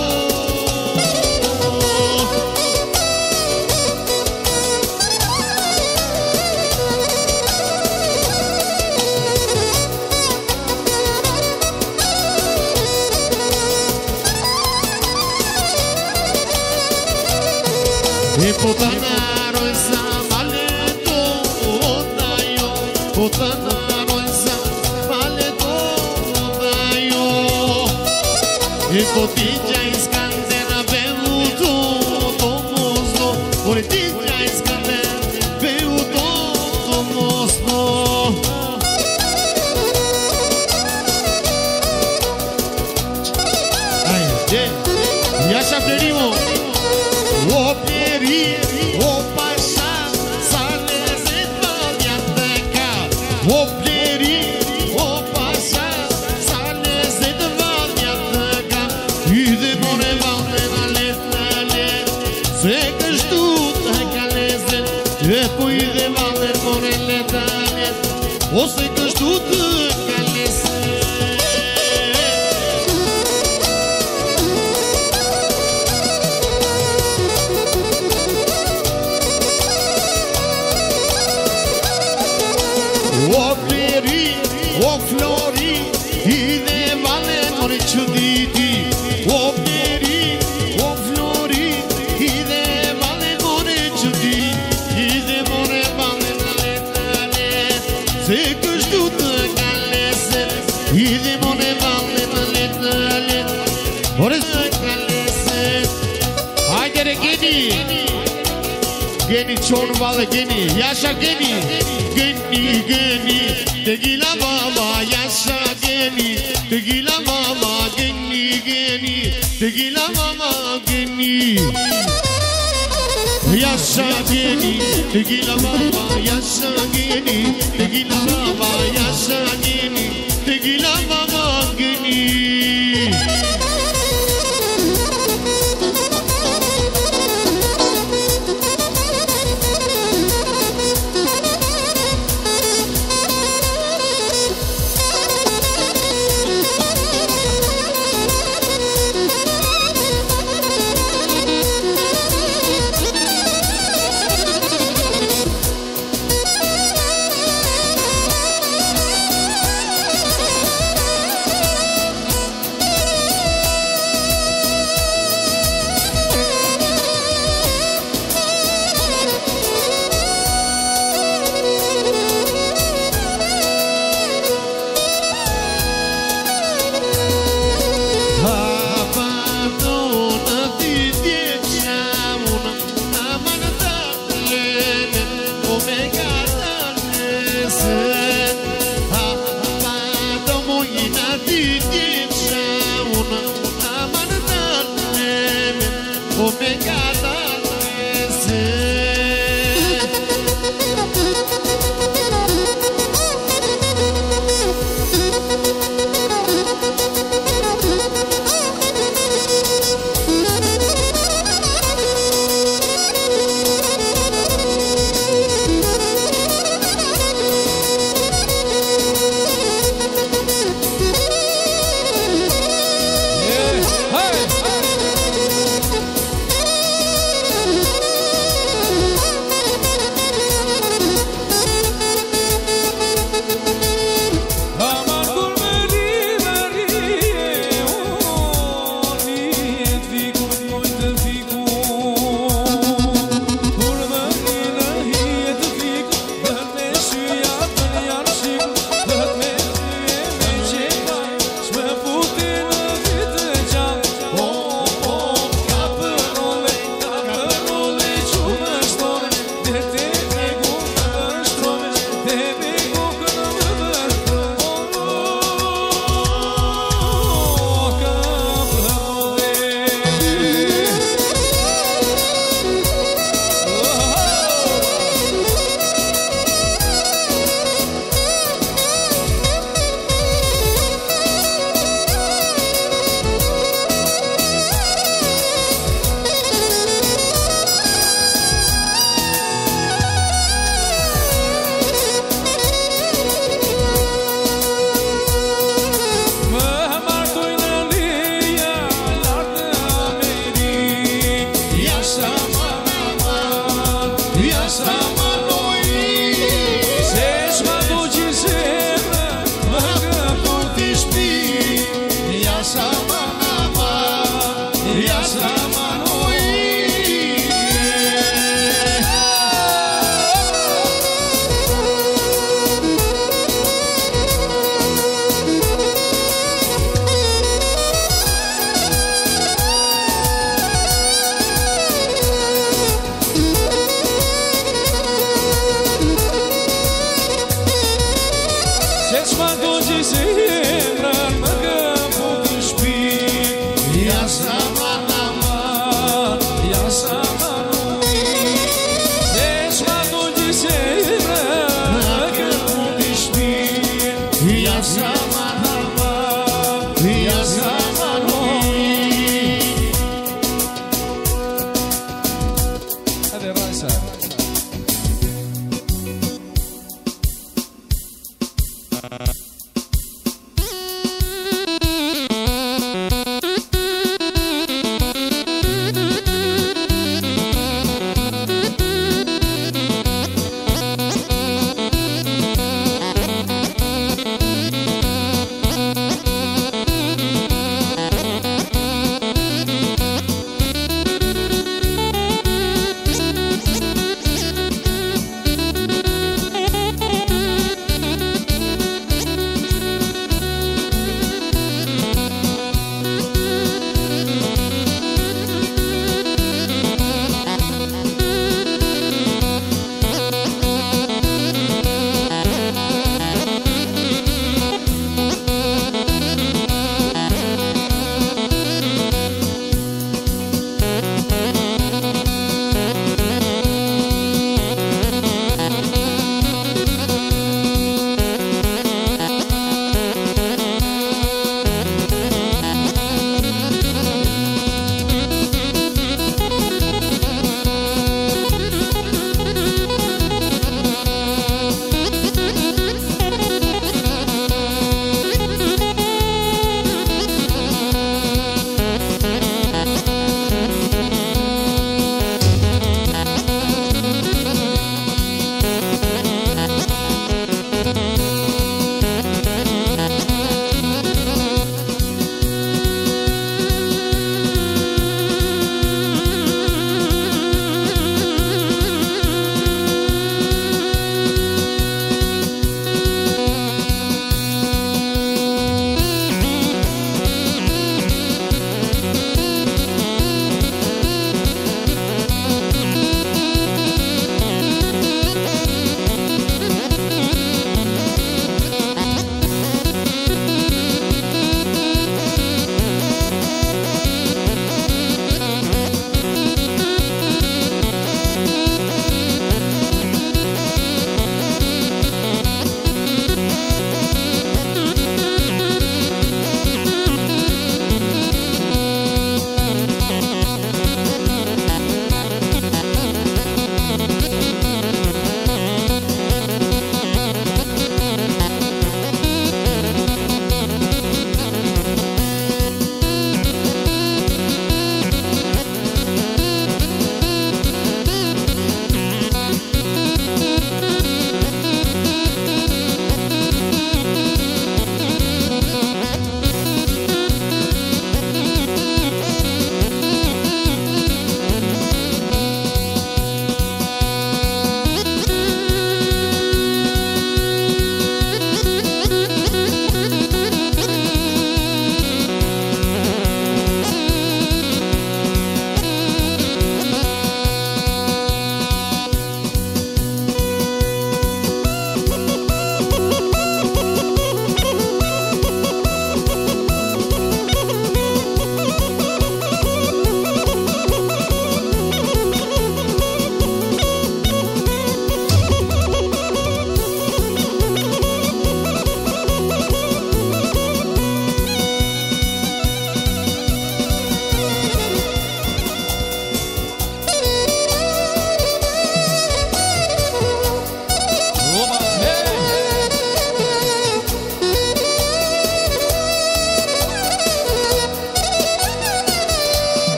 E po të naroj sa maleto O dajo Po të naroj sa maleto O dajo E po ti gjaj skandera bevuto To mosno Ore ti gjaj skandera bevuto To mosno Ajde Jasha plerimo O pleri, o pasha, sa lezet valjan të ka O pleri, o pasha, sa lezet valjan të ka I dhe more valme na let na let Se kështu të ka lezet E po i dhe valme more let na let O se kështu të ka lezet O pleri, o flori, i dhe vale more që diti O pleri Geni Geni çoğunu bağlı Geni Yaşa Geni Geni Geni Tegila baba yaşa Geni Tegila mama Geni Geni Tegila mama Geni Yaşa Geni Tegila baba yaşa Geni Tegila baba yaşa Geni Tegila mama Geni Zemra më gëmbu të shpi Ja sa ma nama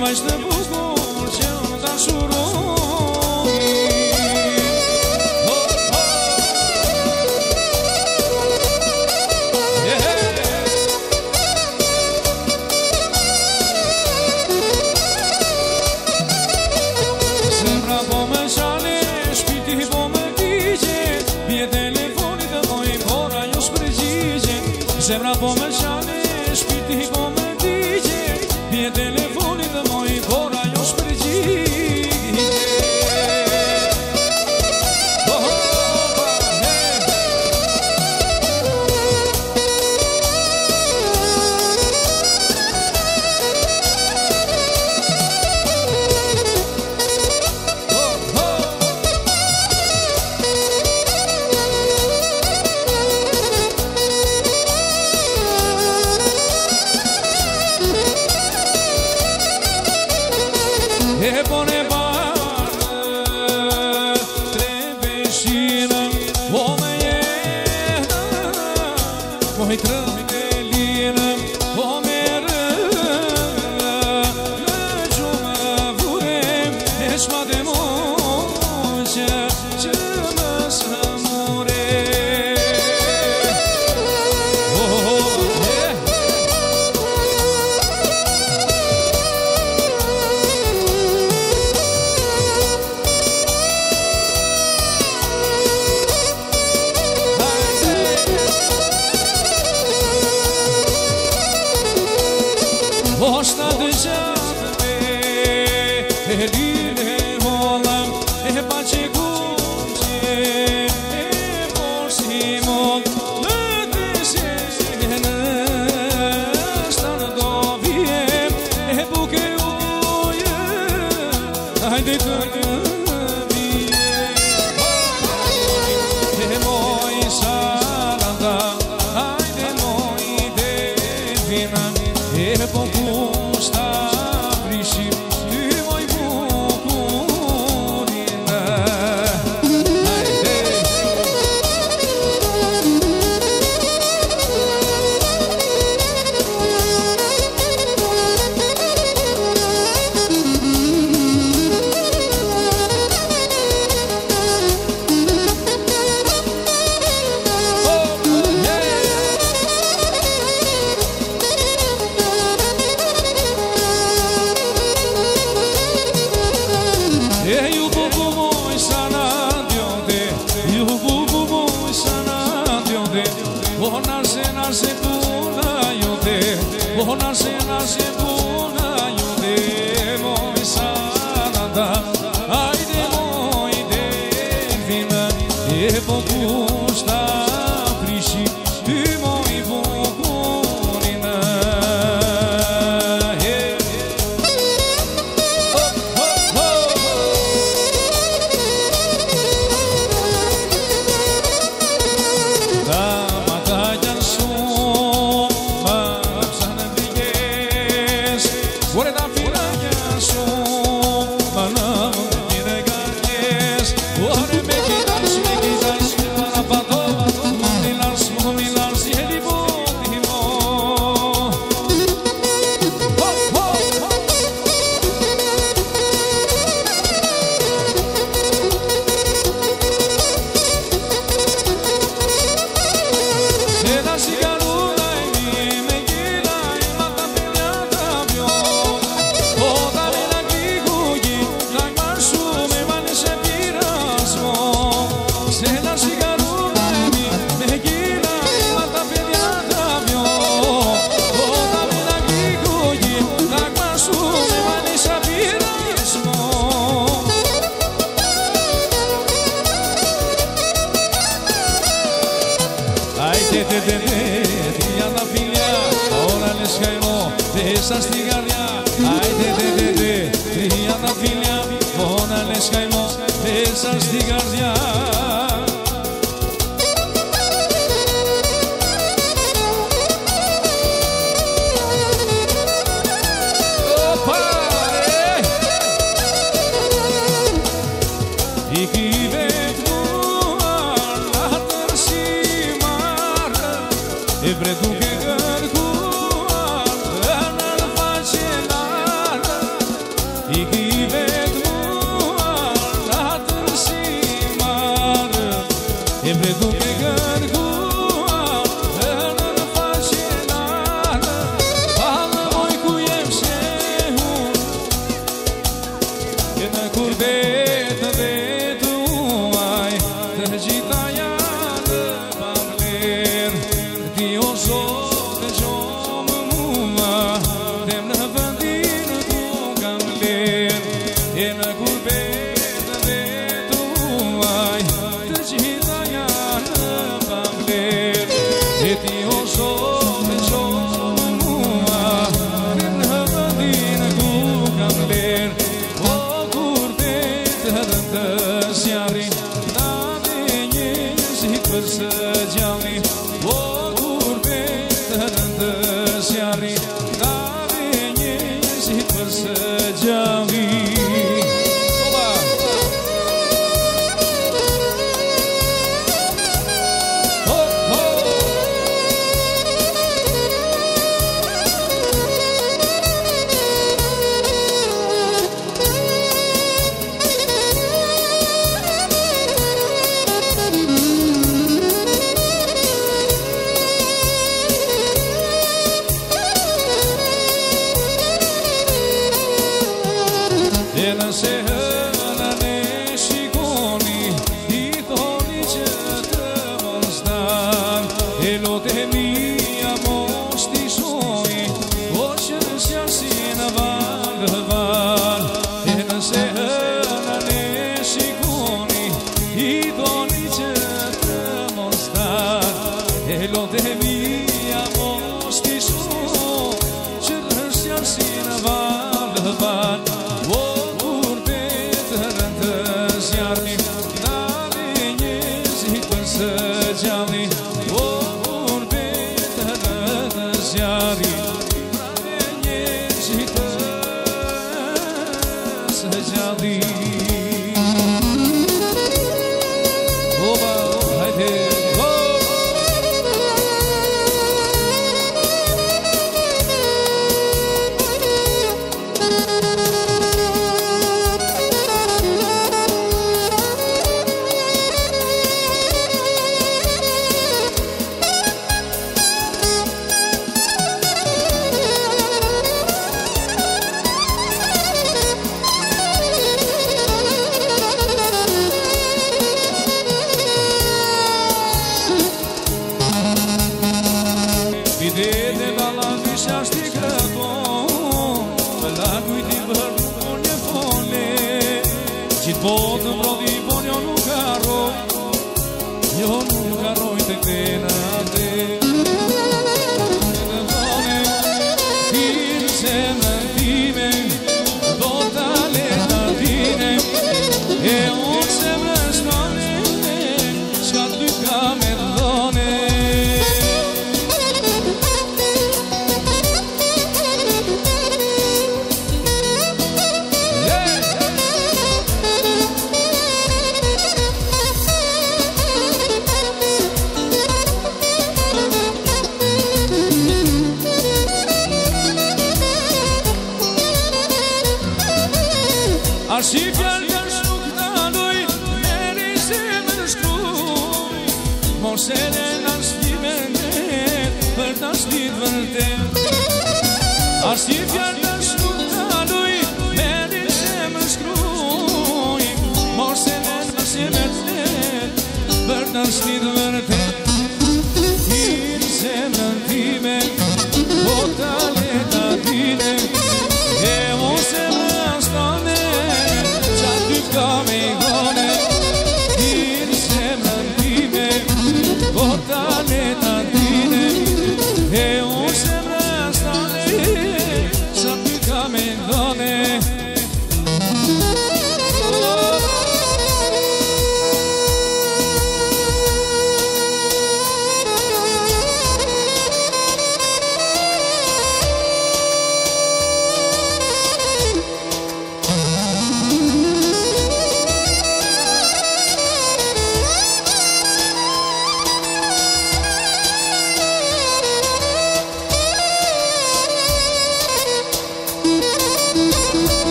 mai stă bucur ce-mi da șuroi. Zemra po me shane, shpirti po me digje, bje telefoni dhe moj, por ajo shpërgjigje. Oh, oh, pa, e pone barë, tre peshinën, o me jenë, moj trëmi të linën, o me rënë, në gjumë vurem, e shma të moqë, që më së mure. Oh, oh, yeah. Osta të gjatë e lirë e hollëm, e pa që kuqe, e por si mod, në të shenë, shtanë do vijem, e buke ujë, hajde të vijem. E moj sharanda, hajde moj delfina, e po kushta prishim, ty moj bukurina. Hajde. E ju bubu moj sana djonde, ju bubu moj sana djonde, o nashe nashe puna jonde, o nashe nashe puna jonde, moj sana da, ajde moj delfina, e po kushta prishi, ty moj bukurina. Ore da fila gjasu, ma në më tjene gërgjes. Ore me kitas, me kitas, para pato, më milas, më milas, jeli boti mo. Ho, ho, ho. Se da sigaruna e mi, me gila e mata piljata vjo. Te te te te, jana filja, ora le skajmo, besa sti garja. Ai te te te te, jana filja, ora le skajmo, besa sti garja. Opa, eh! I kive e bre duke kërkuar, e në në faqe larë,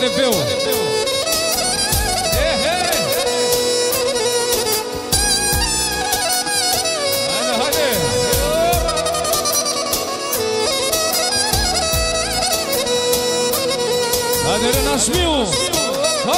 Haide, Peu! He, he! Haide, haide! Haide, Renașmiu! Ho!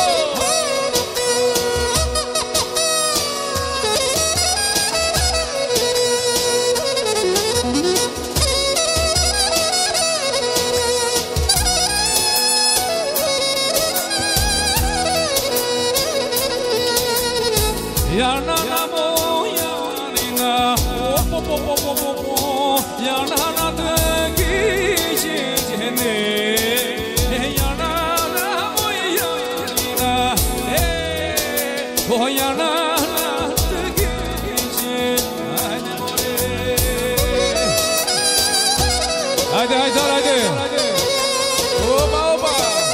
Iarna na moja nina, op op op op op op op. Iarna na te ghice gene, iarna na moja nina, eh, oh iarna na te ghice, haide more. Haide, haide, haide. Opa, opa.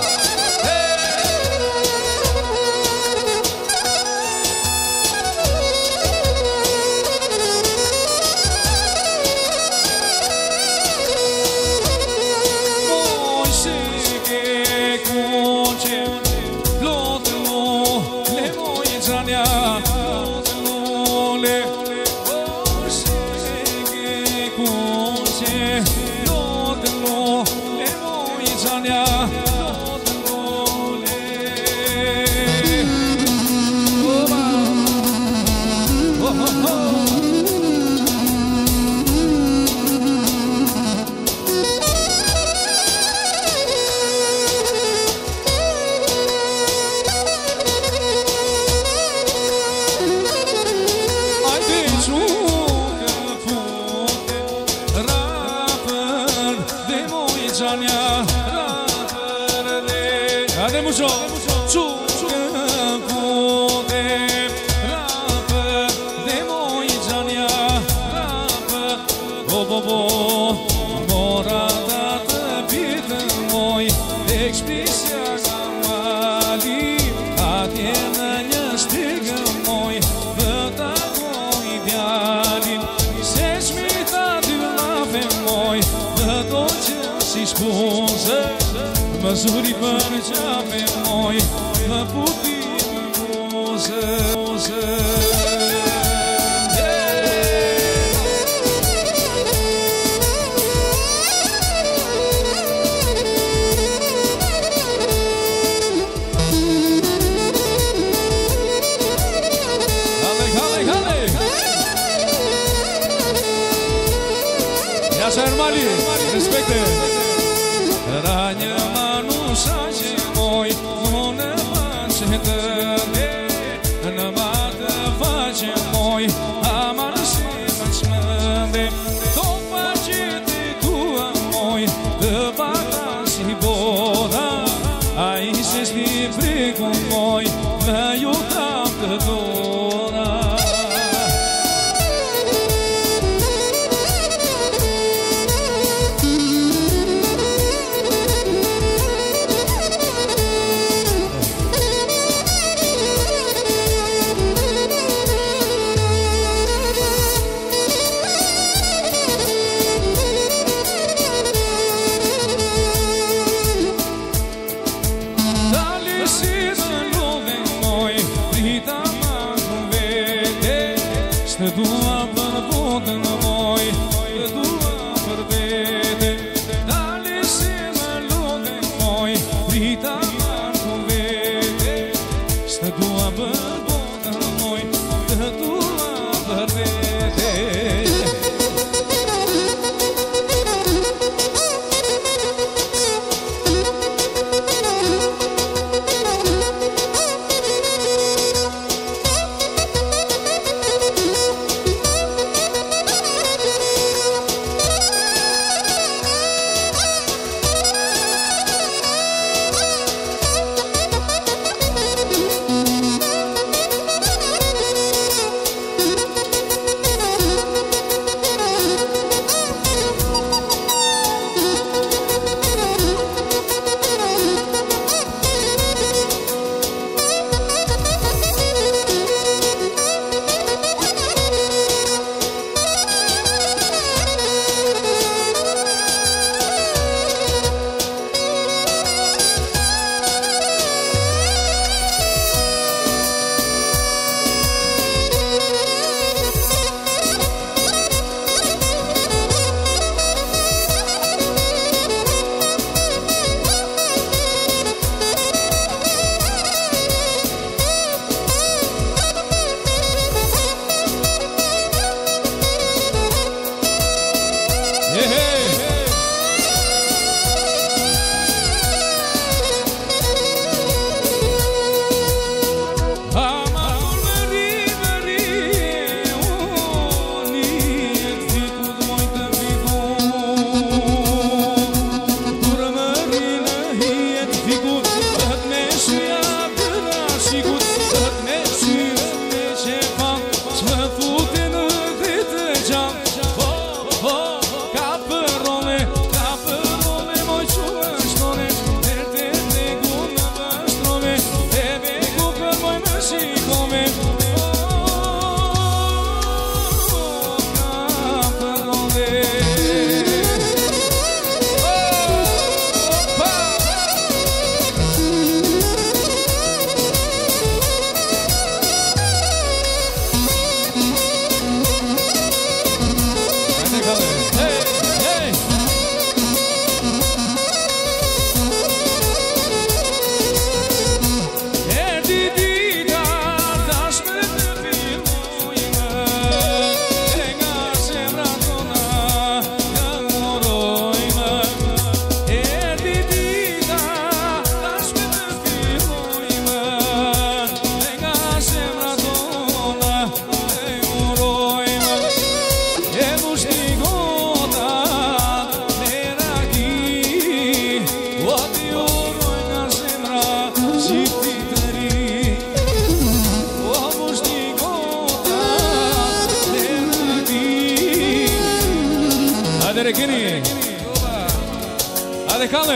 Măsuri până cea pe moi, mă pupi muză, muză. Hale, hale, hale! Ia să Armali, respecte! Rania manusa ce moi, nu ne face tăbe, nu mă te face moi, amar și faci mânde, tot face-te tu a moi, de bata și boda, aici se stipri cu moi, mă iubam de dora.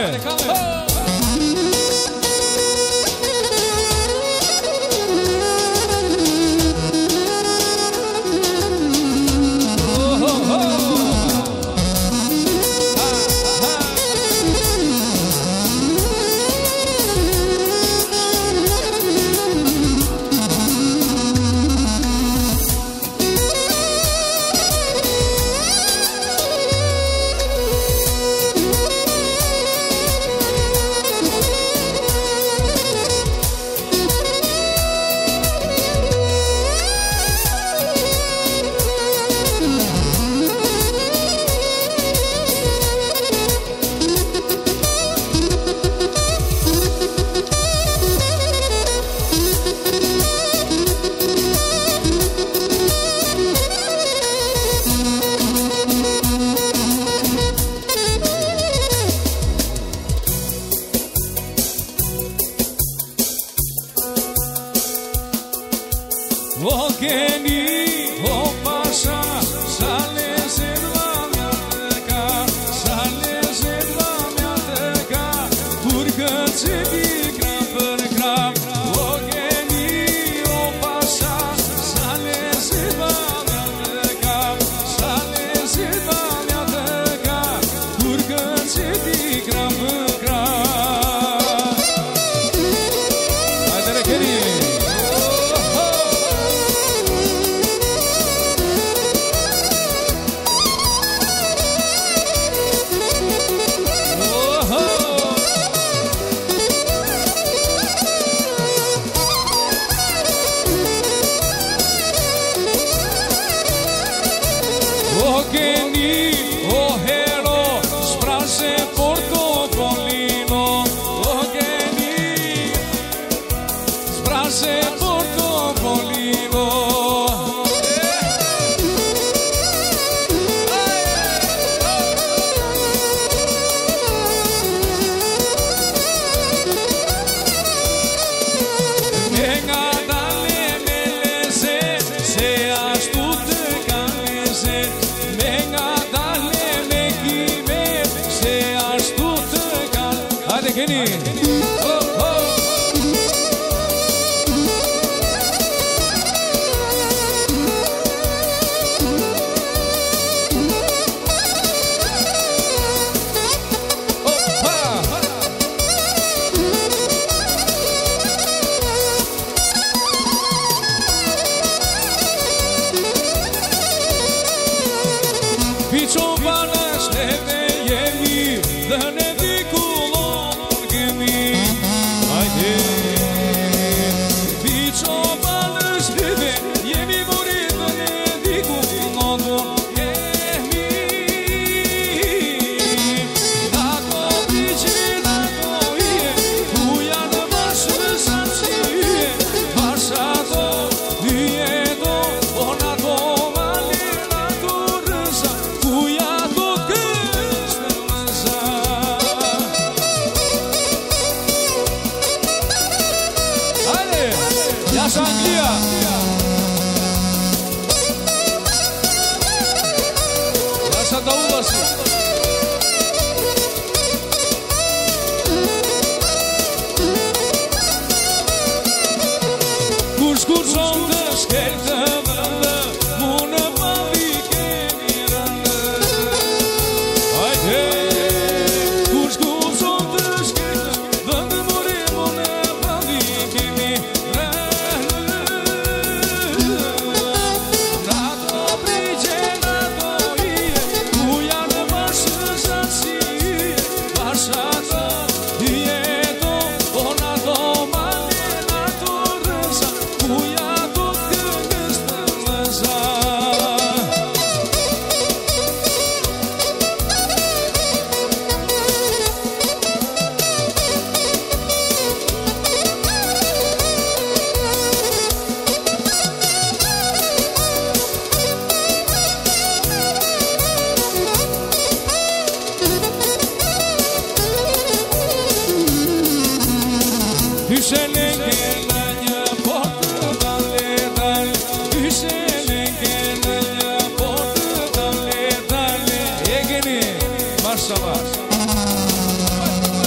Hajde kale! O geni, o pasha, sa lezerva mea të ka, sa lezerva mea të ka, kur gëtë di gram për gram. O geni, o pasha, sa lezerva mea të ka, sa lezerva mea të ka, kur gëtë di gram për gram. Hajde re keni! O geni, o hero, sprase portopolino. O geni, sprase portopolino. Venga dale me leze, se ashtu të kanë leze. Venga dale me kime, se ashtu të kanë. Hajde keni! Oh, oh. Piqo banës neve jemi, dhe ne dikullon kemi. Hajde! Piqo banës neve jemi, mori dhe ne dikullon kemi. Nako piqe, nako ije, ku janë bashkë sa qije, bashkë ato, ije do, o nako mali, nako rëza. Jasha Anglia! Jasha Daulasi! Kur shkurçon të shkel të vëndë, mu në pavi kemi rëndë. Hajde! Kur shkurçon të shkel të vëndë, more mu në pavi kemi rëndë. Savaş.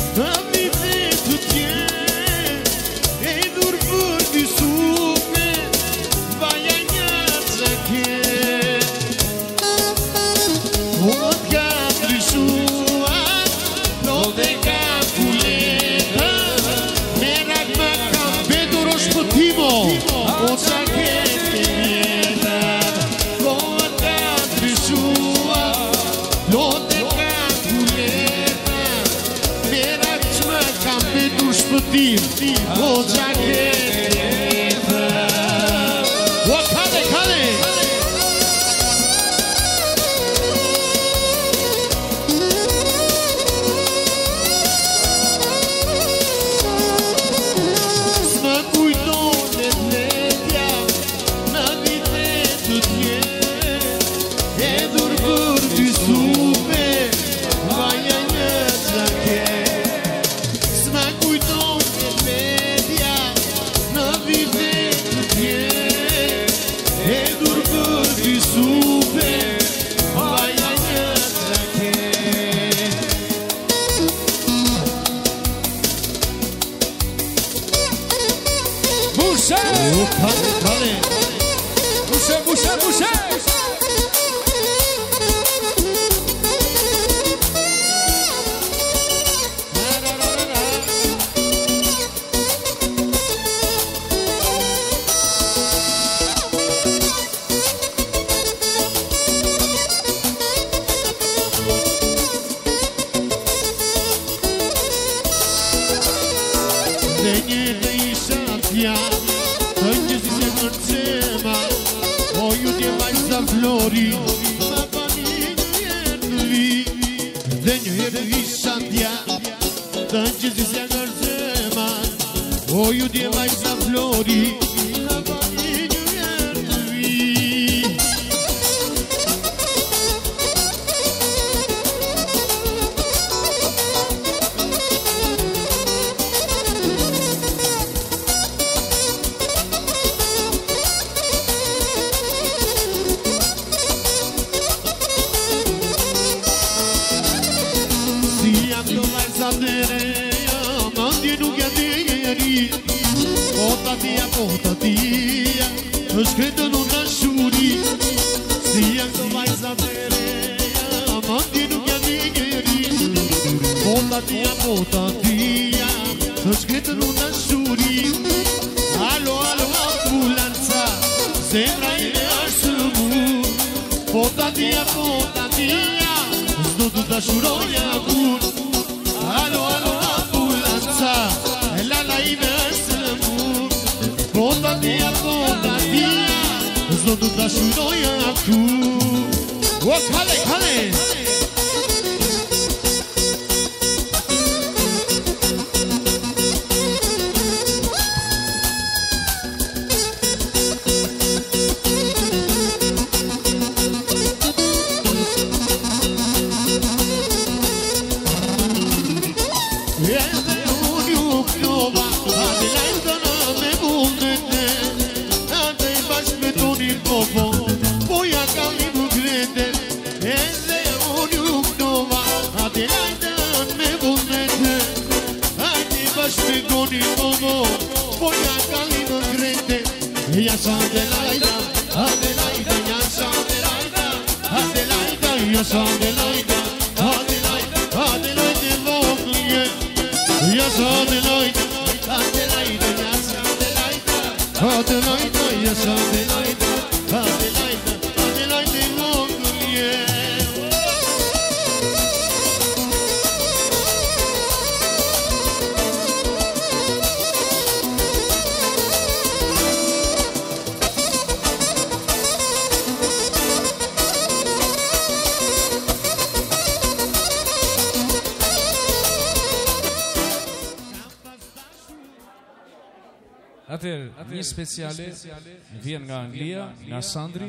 Një speciale vjen nga Anglia, nga Sandri.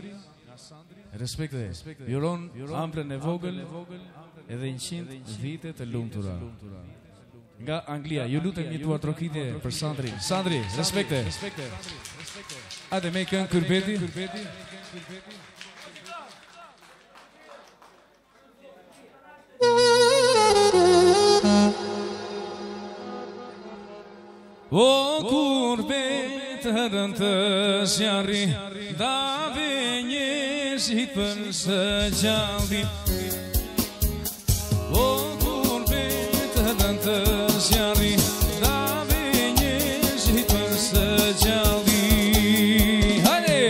Respekte, juron amplën e vogël edhe njëqind vite të lumtura. Nga Anglia, ju lutem një duar trokitje për Sandri. Sandri, respekte. Hajde me këngë Kurbeti. O curbe tărântă ziari, da venezit për së gjalli. O curbe tărântă ziari, da venezit për së gjalli. Hajde!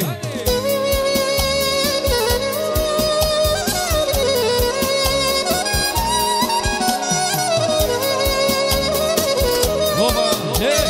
Opa, hey!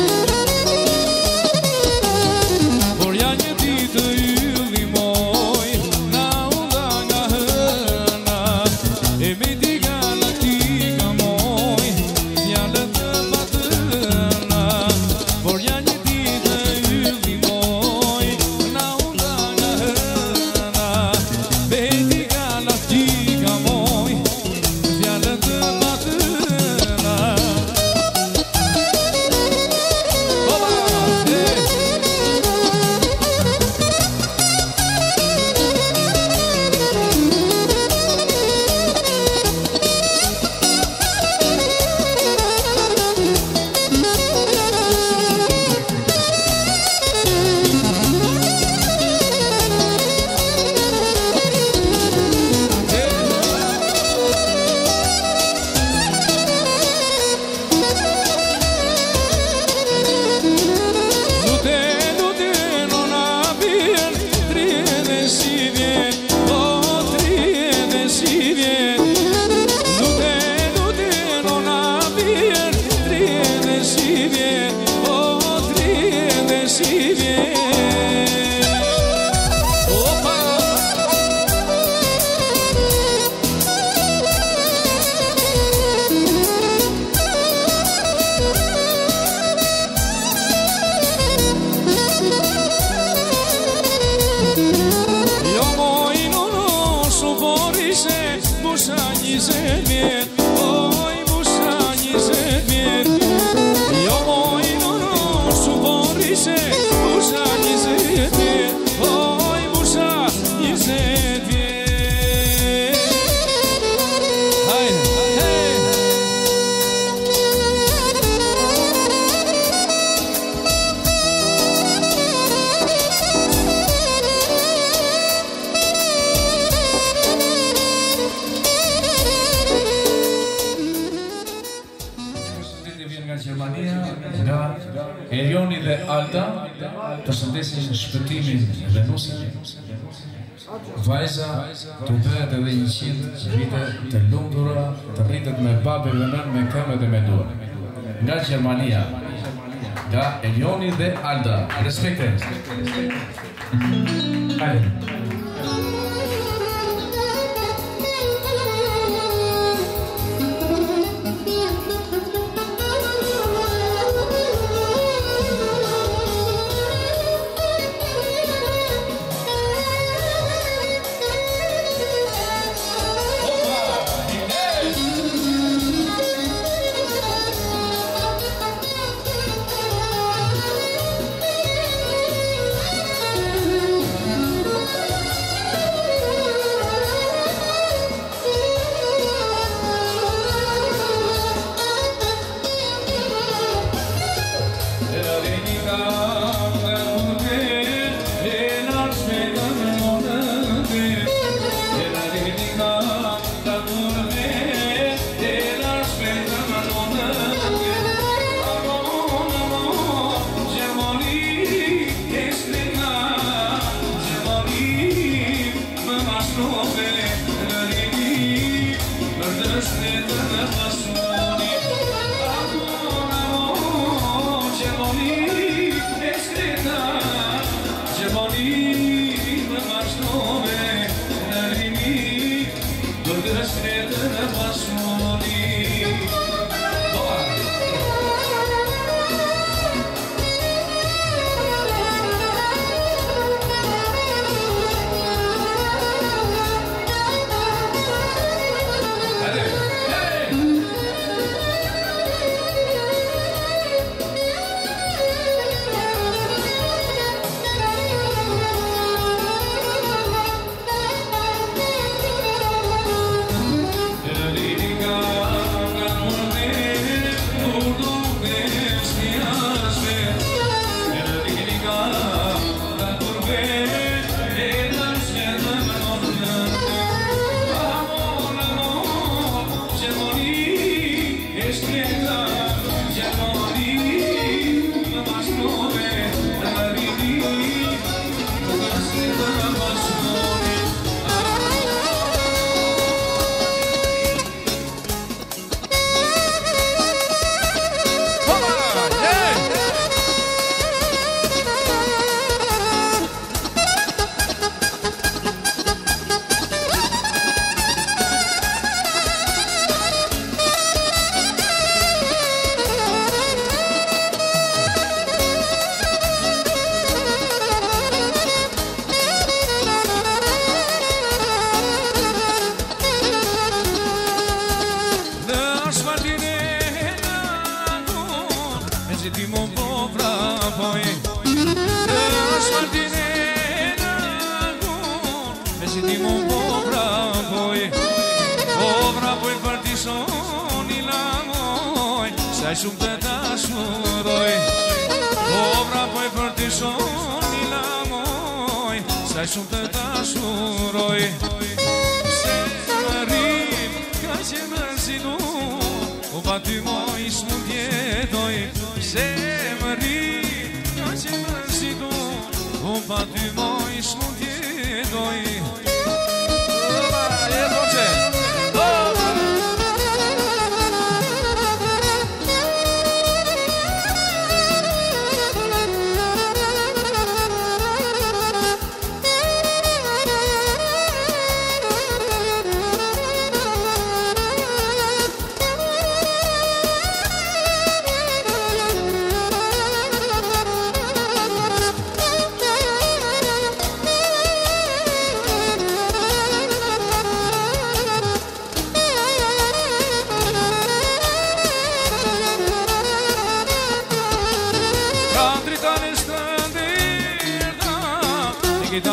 Por ja një ditë ylli moj busha njëzet vjet, oj busha njëzet vjet. Jo moj në në shupori se busha njëzet vjet, oj busha njëzet vjet. Hajde, hej! Nga Erioni dhe Alta të shëndesin shpëtimin dhe nusin. Vajza të bëhet edhe njëqind vite të lundura, të rritet me babe dhe nën, me këmbë dhe me dorë. Nga Gjermania, nga Erioni dhe Alta. Respekte. Hajde.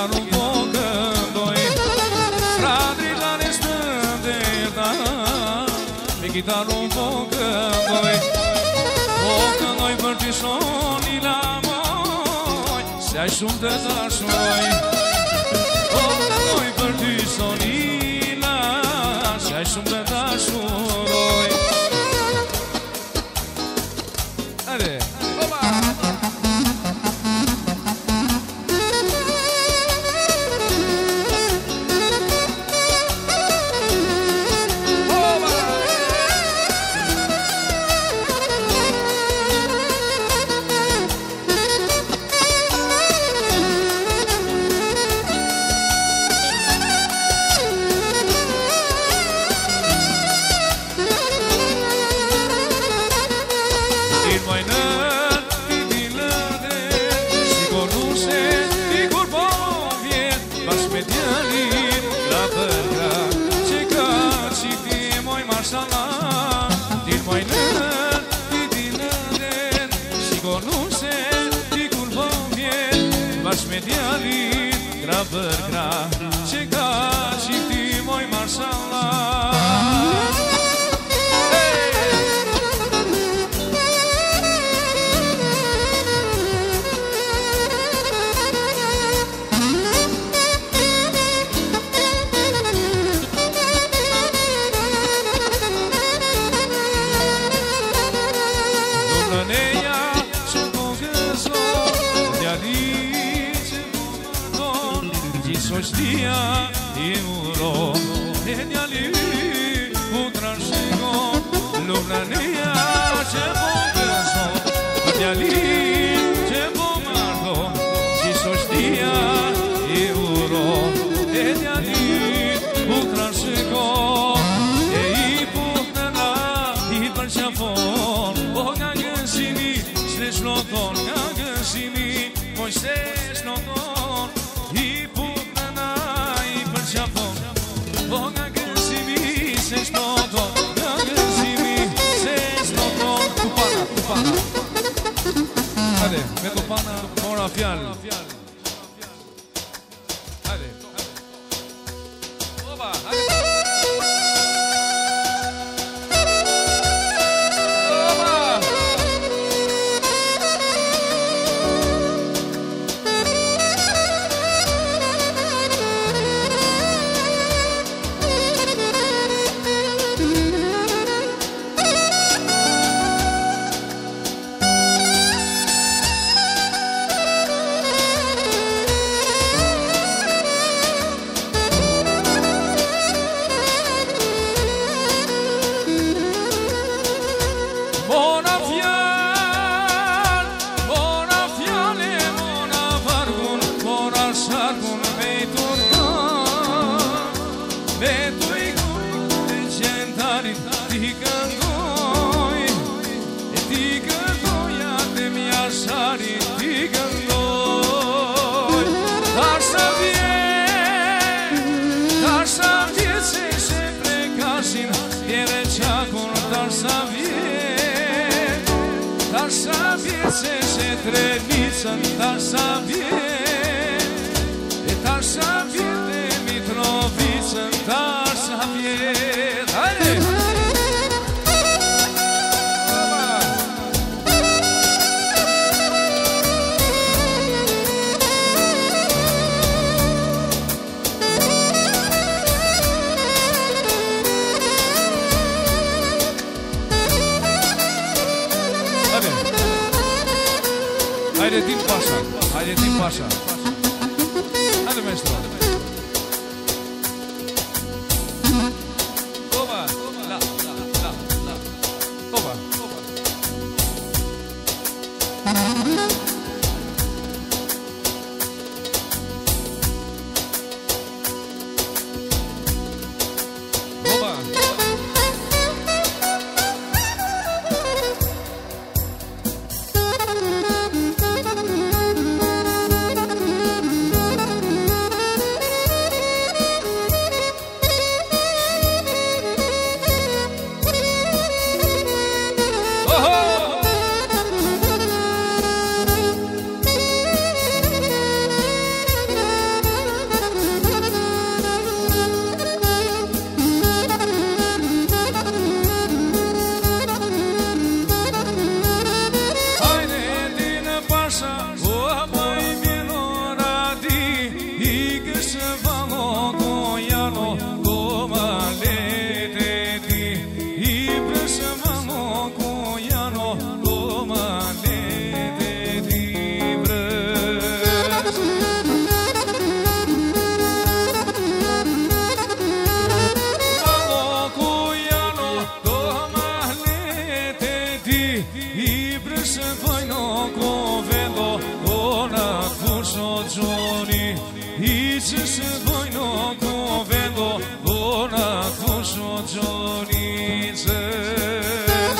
chitarul un po' cândoi Stradri care stăm de iertat Pe chitarul un po' cândoi O cândoi părtișonii la moi Se-ai șumtă zașoi O cândoi părtișonii la Se-ai șumtă zașoi Haide, opa! Grabărgra, ce ca și timoi marșala Lumnăneia și-o congăso de-ali Soștia euro Geniali Utrașego Lumnania Ce bogăso Geniali Ce bomardo Și soștia euro Geniali Utrașego Ei putnana I perșafon O gagăsini Sneșloton Gagăsini Moises Loton I Boga gânsimi se explodo, boga gânsimi se explodo. Tu pana, tu pana. Haide, meto pana, mora fial. Haide. Oba, haide. Treniță, dar să vie E dar să vie de Mitroviță, dar să vie Haide! Haide timp așa, haide timp așa. Haide, maestro. Oba, la, la, la, la. Oba, oba. Oba. Isus vojno ku vendo Ona kusho gjonices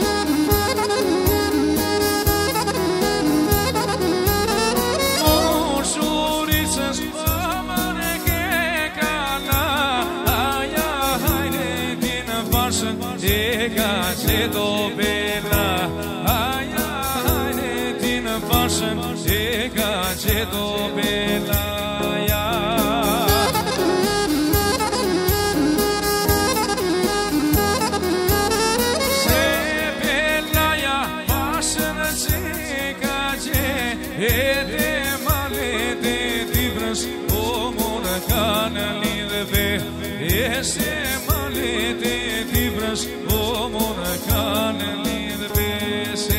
Moshurices Amane ke kala Aja hajde din bashën E ka që do bela Aja hajde din bashën E ka që do bela Se malete vibras o mona cane lidbe se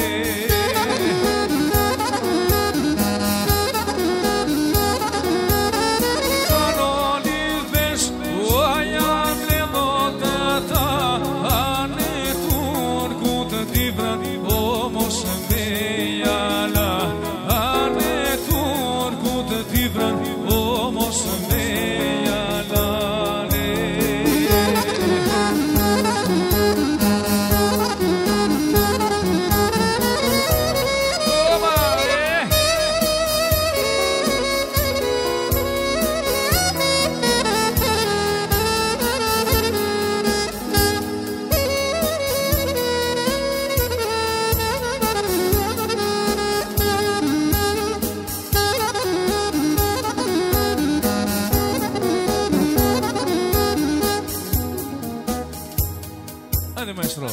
Cano lidbes o ayam le notata ane tur kut vibra o mos meyala ane tur kut vibra o mos meyala Maestro.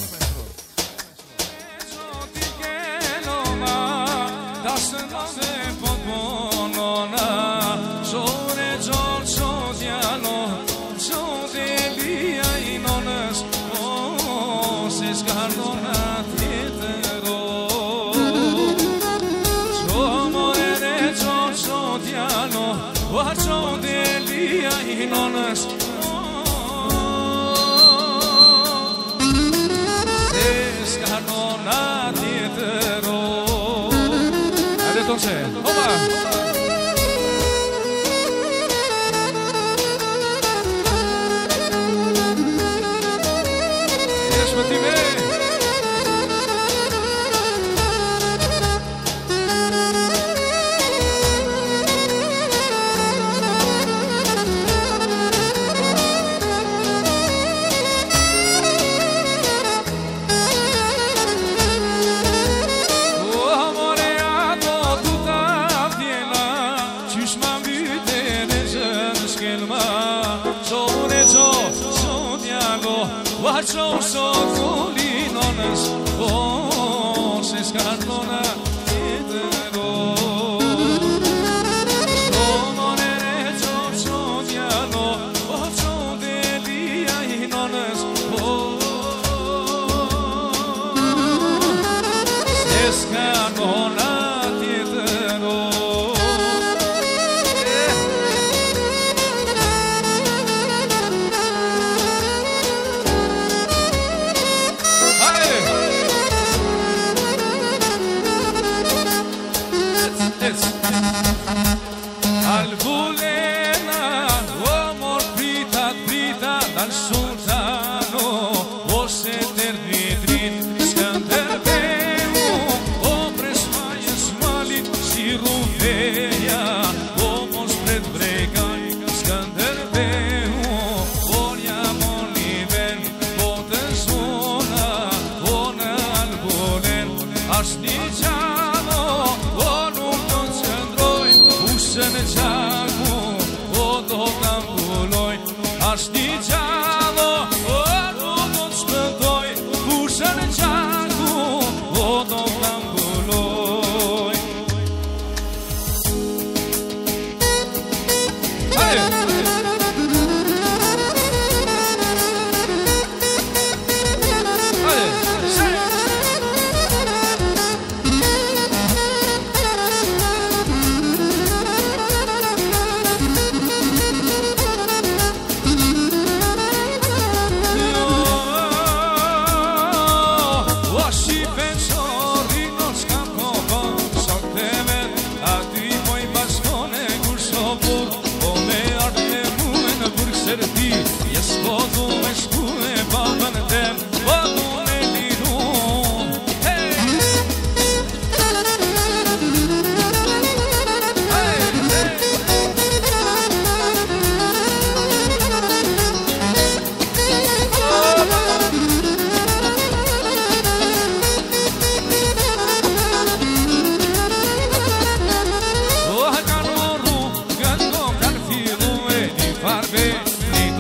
Entonces, ¡opa! Desmentime. Watcho so culinones, voces cantona itero. Como derecho sodiano, ocho de día y nones, voces cantona itero. Al bulena, amor prita, prita, dal sultano, vos eternitrin, scanderbeu, opres maies malit, si ruveia, omos pred bregan, scanderbeu, vogliamo nivel, voten zona, ona al bulen, asniciano, Në qaku, o do të mbuloj Ashti gjalo, o do të shpëtoj Kushe në qaku, o do të mbuloj Hajde! Por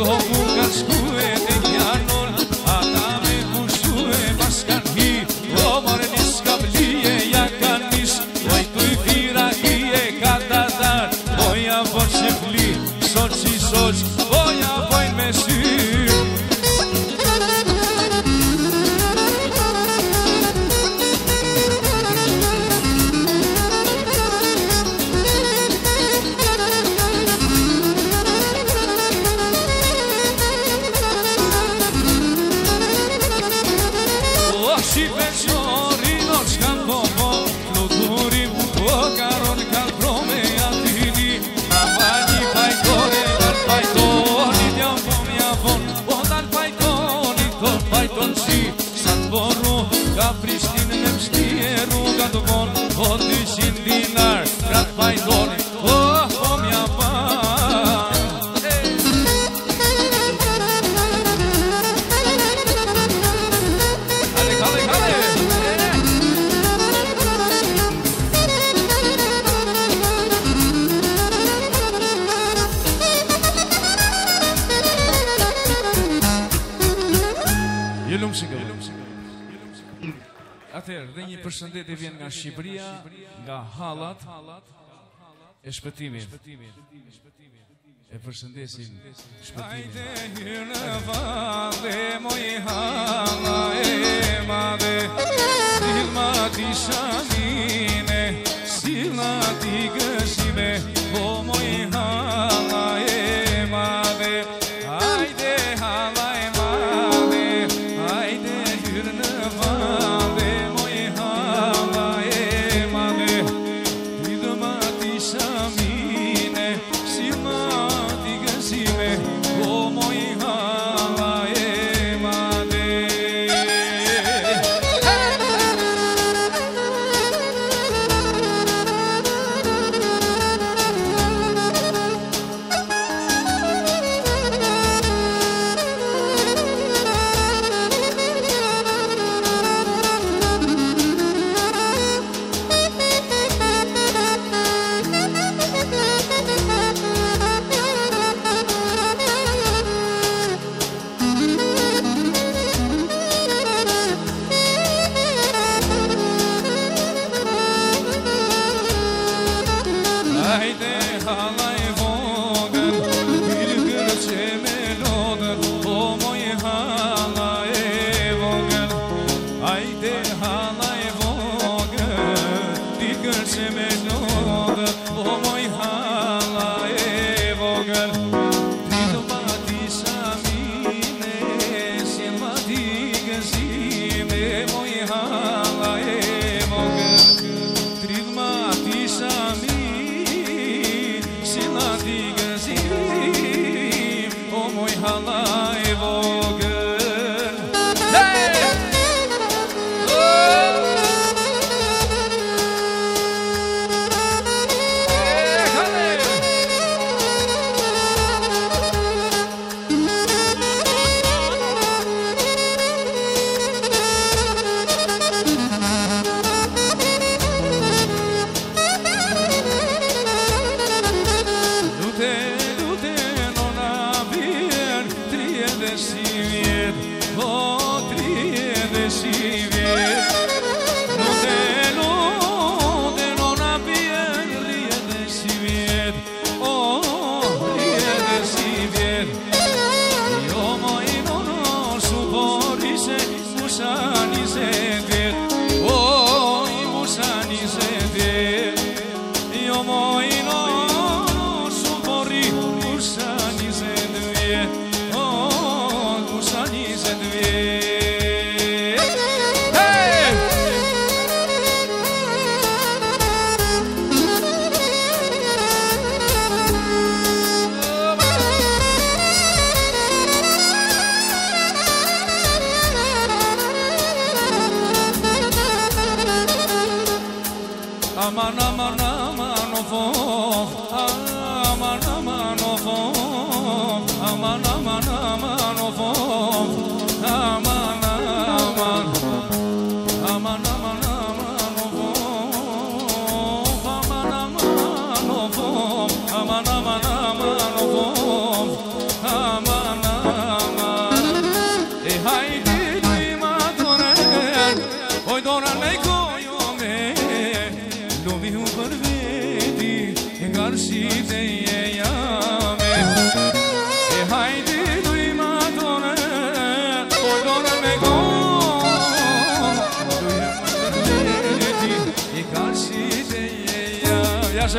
Atëherë, dhe një përshëndetje vjen nga Shqipëria, nga hallat e shpëtimit. E përshëndesim shpëtimin. Hajde hyrë në valle, moj halla e madhe, silma ti shamine, silma ti gëshime, o moj halla e madhe. Hajde halla e madhe, hajde hyrë në valle, moj halla e madhe, silma ti shamine, silma ti gëshime, o moj halla e madhe. Hajde halla e vogël, birgër që me lodën, o moj halla e vogël. Hajde halla e vogël, birgër që me lodën, o moj halla e vogël. Trido ma ti shamine, si ma ti gëzime, moj halla e vogël. Trido ma ti shamine, Sila ti gëzim, o moj halla e vogël. Hey! Oh! Hey, hale! Lute, lute, nona vjen, tridesi vjet, o tridesi vjet. Lute, lute, nona vjen, tridesi vjet, o tridesi vjet. Jo moj nono supori se mushani se vjet, o i mushani se vjet. Jo moj nono Mushani se dvije, o, mushani se dvije. Hey! Aman, aman, aman, of, of, aman, aman, of, of, aman, aman, aman, of, of, aman, aman, aman, aman, aman, of, of, aman, aman, of, of, aman, aman, aman, of, of, aman,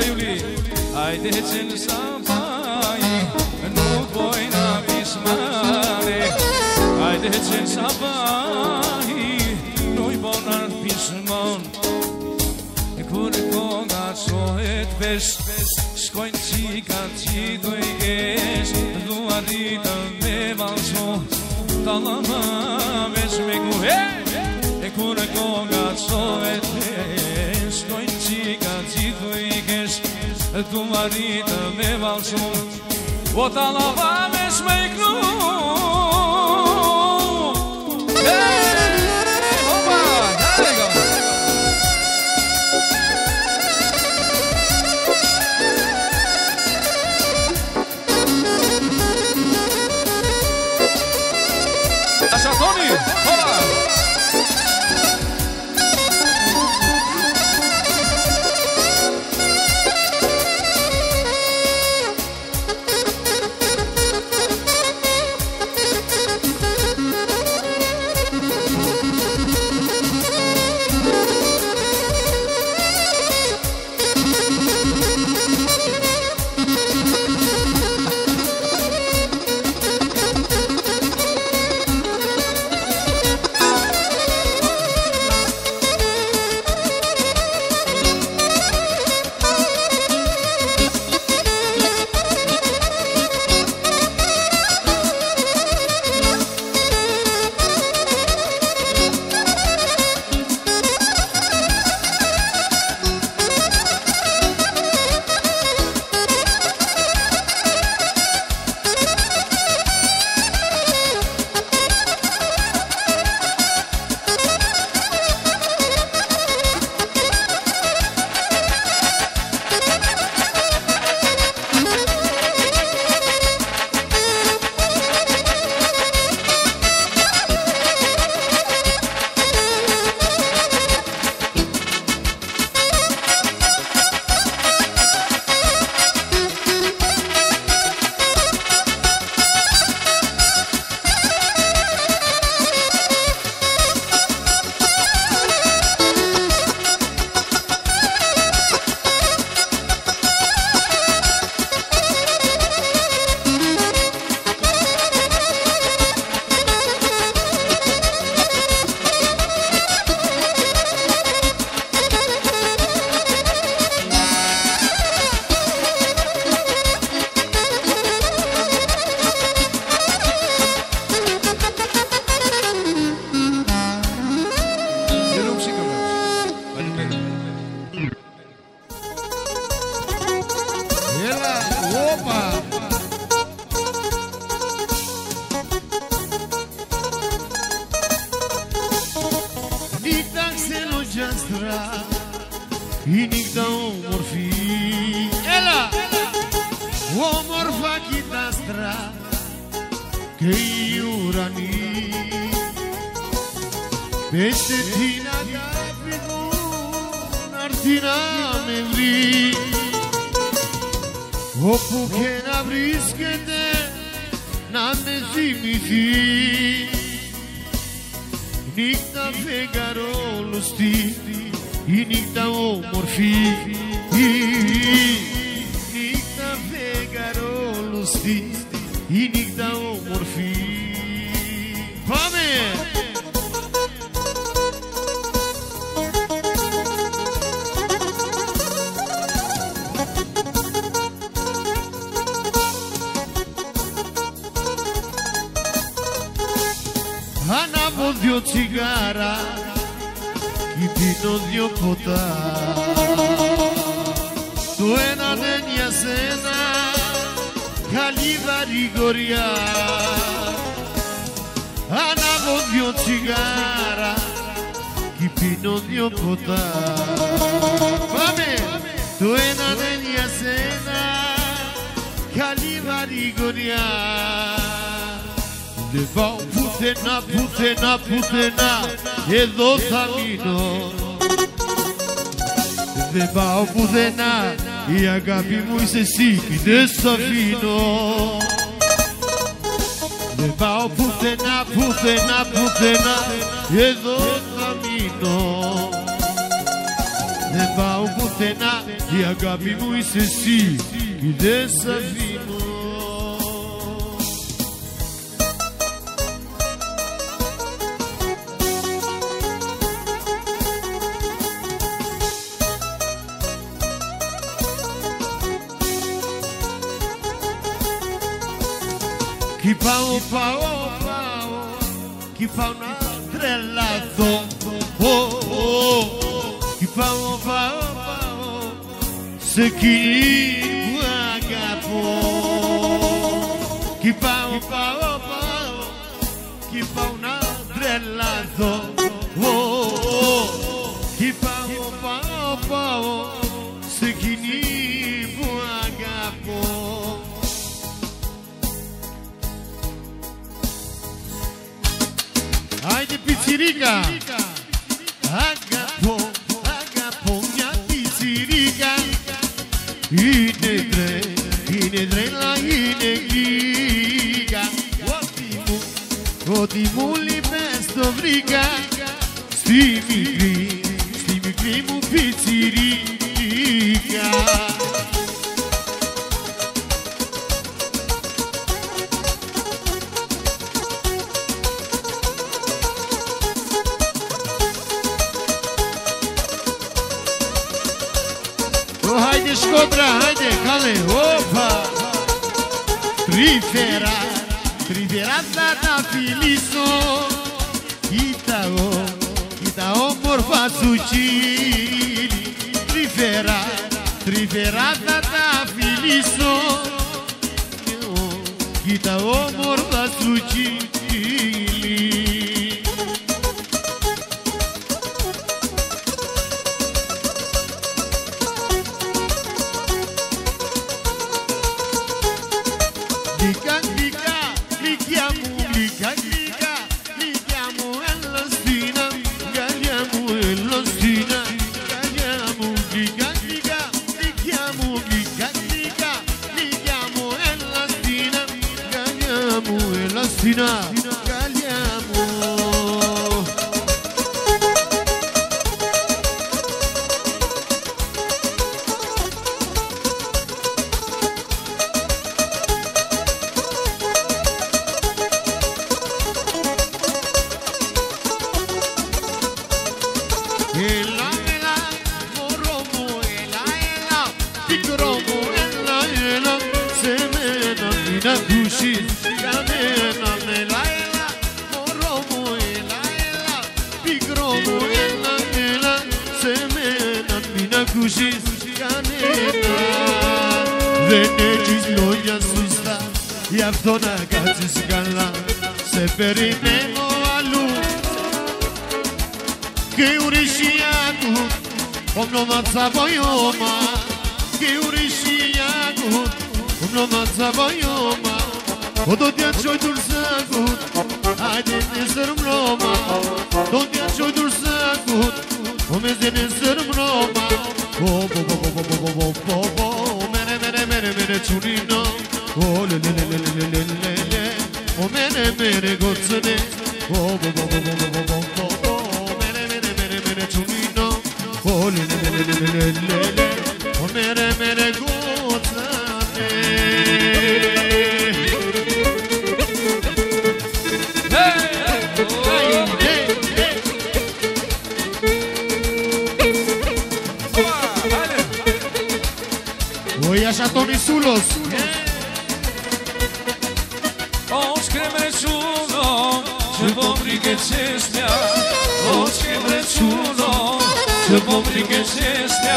Iuli, haideți în Sabai, nu voi na pismane. Haideți în Sabai, nu-i bonar pisman. Kur koga sohet vesh, shkojnë qika qiko i kesh, duarita me valso, talama vesh me guhe. E kur koga sohet vesh, shkojnë qika qiko i kesh, duarita me valso, o talama vesh me gnu. Hey, hopa, there you go. Așa, Tony! Hola! Εδώ θα μείνω. Δεν πάω πουθενά, η αγάπη μου είσαι εσύ και δεν σ' αφήνω. Δεν πάω πουθενά, πουθενά, πουθενά, εδώ θα μείνω. δεν πάω πουθενά, η αγάπη μου είσαι εσύ και δεν σ' αφήνω. Κι πάω, πάω, πάω, κι πάω να τρελαθώ. Κι πάω, πάω, πάω, σε εκείνη που αγαπώ. Κι πάω, πάω, πάω, κι πάω να τρελαθώ. Κι πάω, πάω, πάω, σε εκείνη που αγαπώ. Άιντε πιτσιρίκα, αγαπώ, αγαπώ μια πιτσιρίκα. Είναι τρε, είναι τρέλα, είναι γλυκά. Ό,τι μου, ό,τι μου λείπες το βρήκα στη μικρή, στη μικρή μου πιτσιρίκα. Haide Școdra, haide, cale, opa! Trifera, trifera ta ta filiso, Itao, Itao morfa sucili. Trifera, trifera ta ta filiso, Itao morfa sucili. Glica, glica, glichiamo, glica, glica, glichiamo alla spina, gagliamo alla spina, gagliamo, glica, glica, glichiamo, glica, glica, glichiamo alla spina, gagliamo alla spina, gagliamo. Ela, ela, moro mu, ela, ela, picro mu, ela, ela, se mena mina gushi, ya mena, ela, ela, moro mu, ela, ela, picro mu, ela, ela, se mena mina gushi, ya mena. Δεν έχεις λόγια σωστά, γι' αυτό να κάτσεις καλά, σε περιμένω αλλού. Che urishiaku, omno mazavoyoma. Che urishiaku, omno mazavoyoma. Odo dia choi dursaku, ade neserum roma. Odo dia choi dursaku, omeze neserum roma. Oh bo bo bo bo bo bo bo bo, mene mene mene mene churino. Oh le le le le le le le le, oh mene mene gotsune. Oh bo bo bo bo bo bo bo bo. Oh, le le le le le le le, oh mere mere goțane. Hey, hey, hey, hey. Oi așa Toni Sulos. Os cremețuno, ce vom righețestea. Os cremețuno, ce vom righețestea.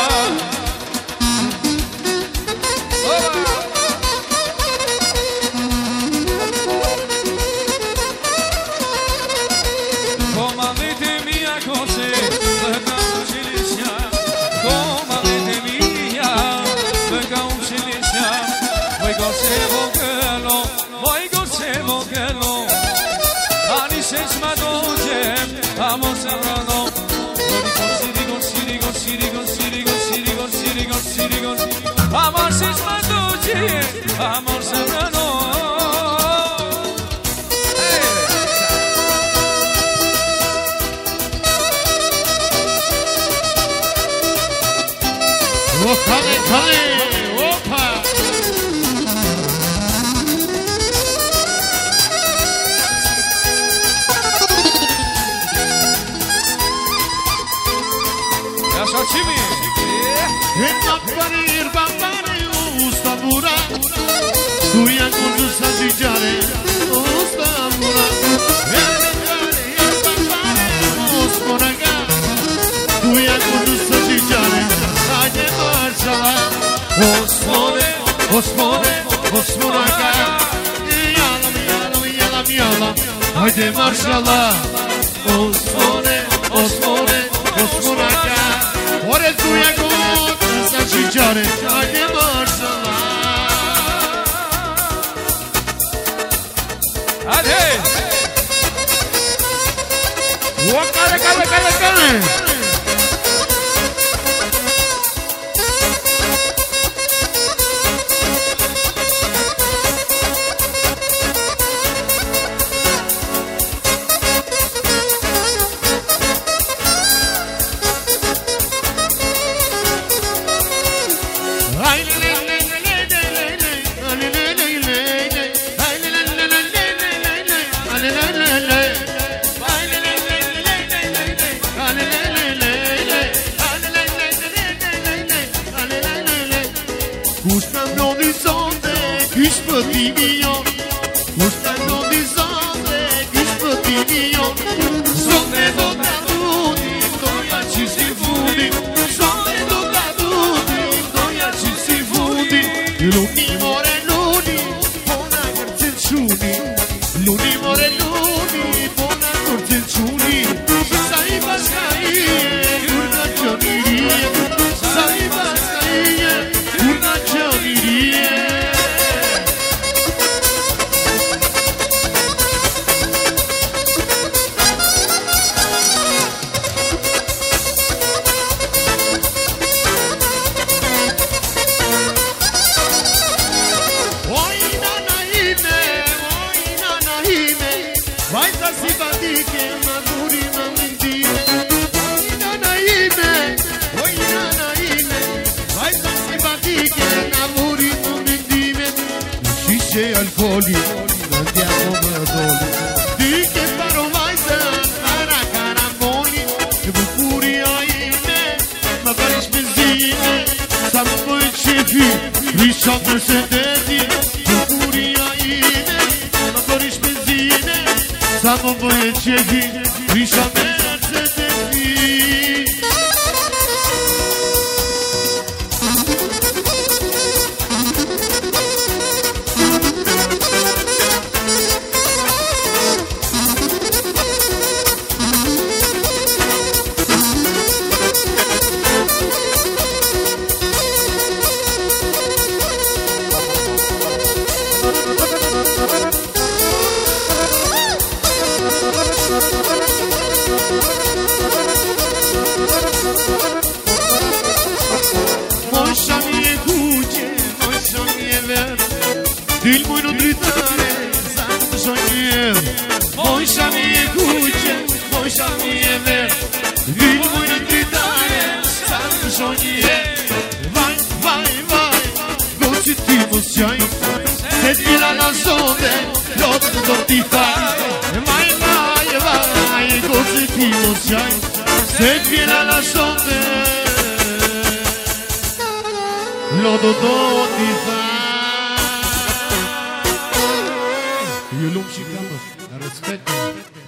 Comandete mia cose, văca ucilisea. Comandete mia, văca ucilisea. Voi gocevo gălo, voi gocevo gălo. Ani se smadoge, amo sabrano. Amor se smanduci, amor sembrano. Ale, opa! Așa ce mi-e? E papare, e papare, usta bura. Tu ia condus la zigare, usta bura. E papare, e papare, usta bura. Tu ia condus la zigare, haide marșala. Osmone, osmone, osmonaca. Iala, iala, iala, iala, haide marșala. Osmone, osmone, osmonaca. Ore tu ia condus la zigare, haide marșala. Hadi! O care, care, care, care! Lodo do ti fa. Eu lume și camă, respect.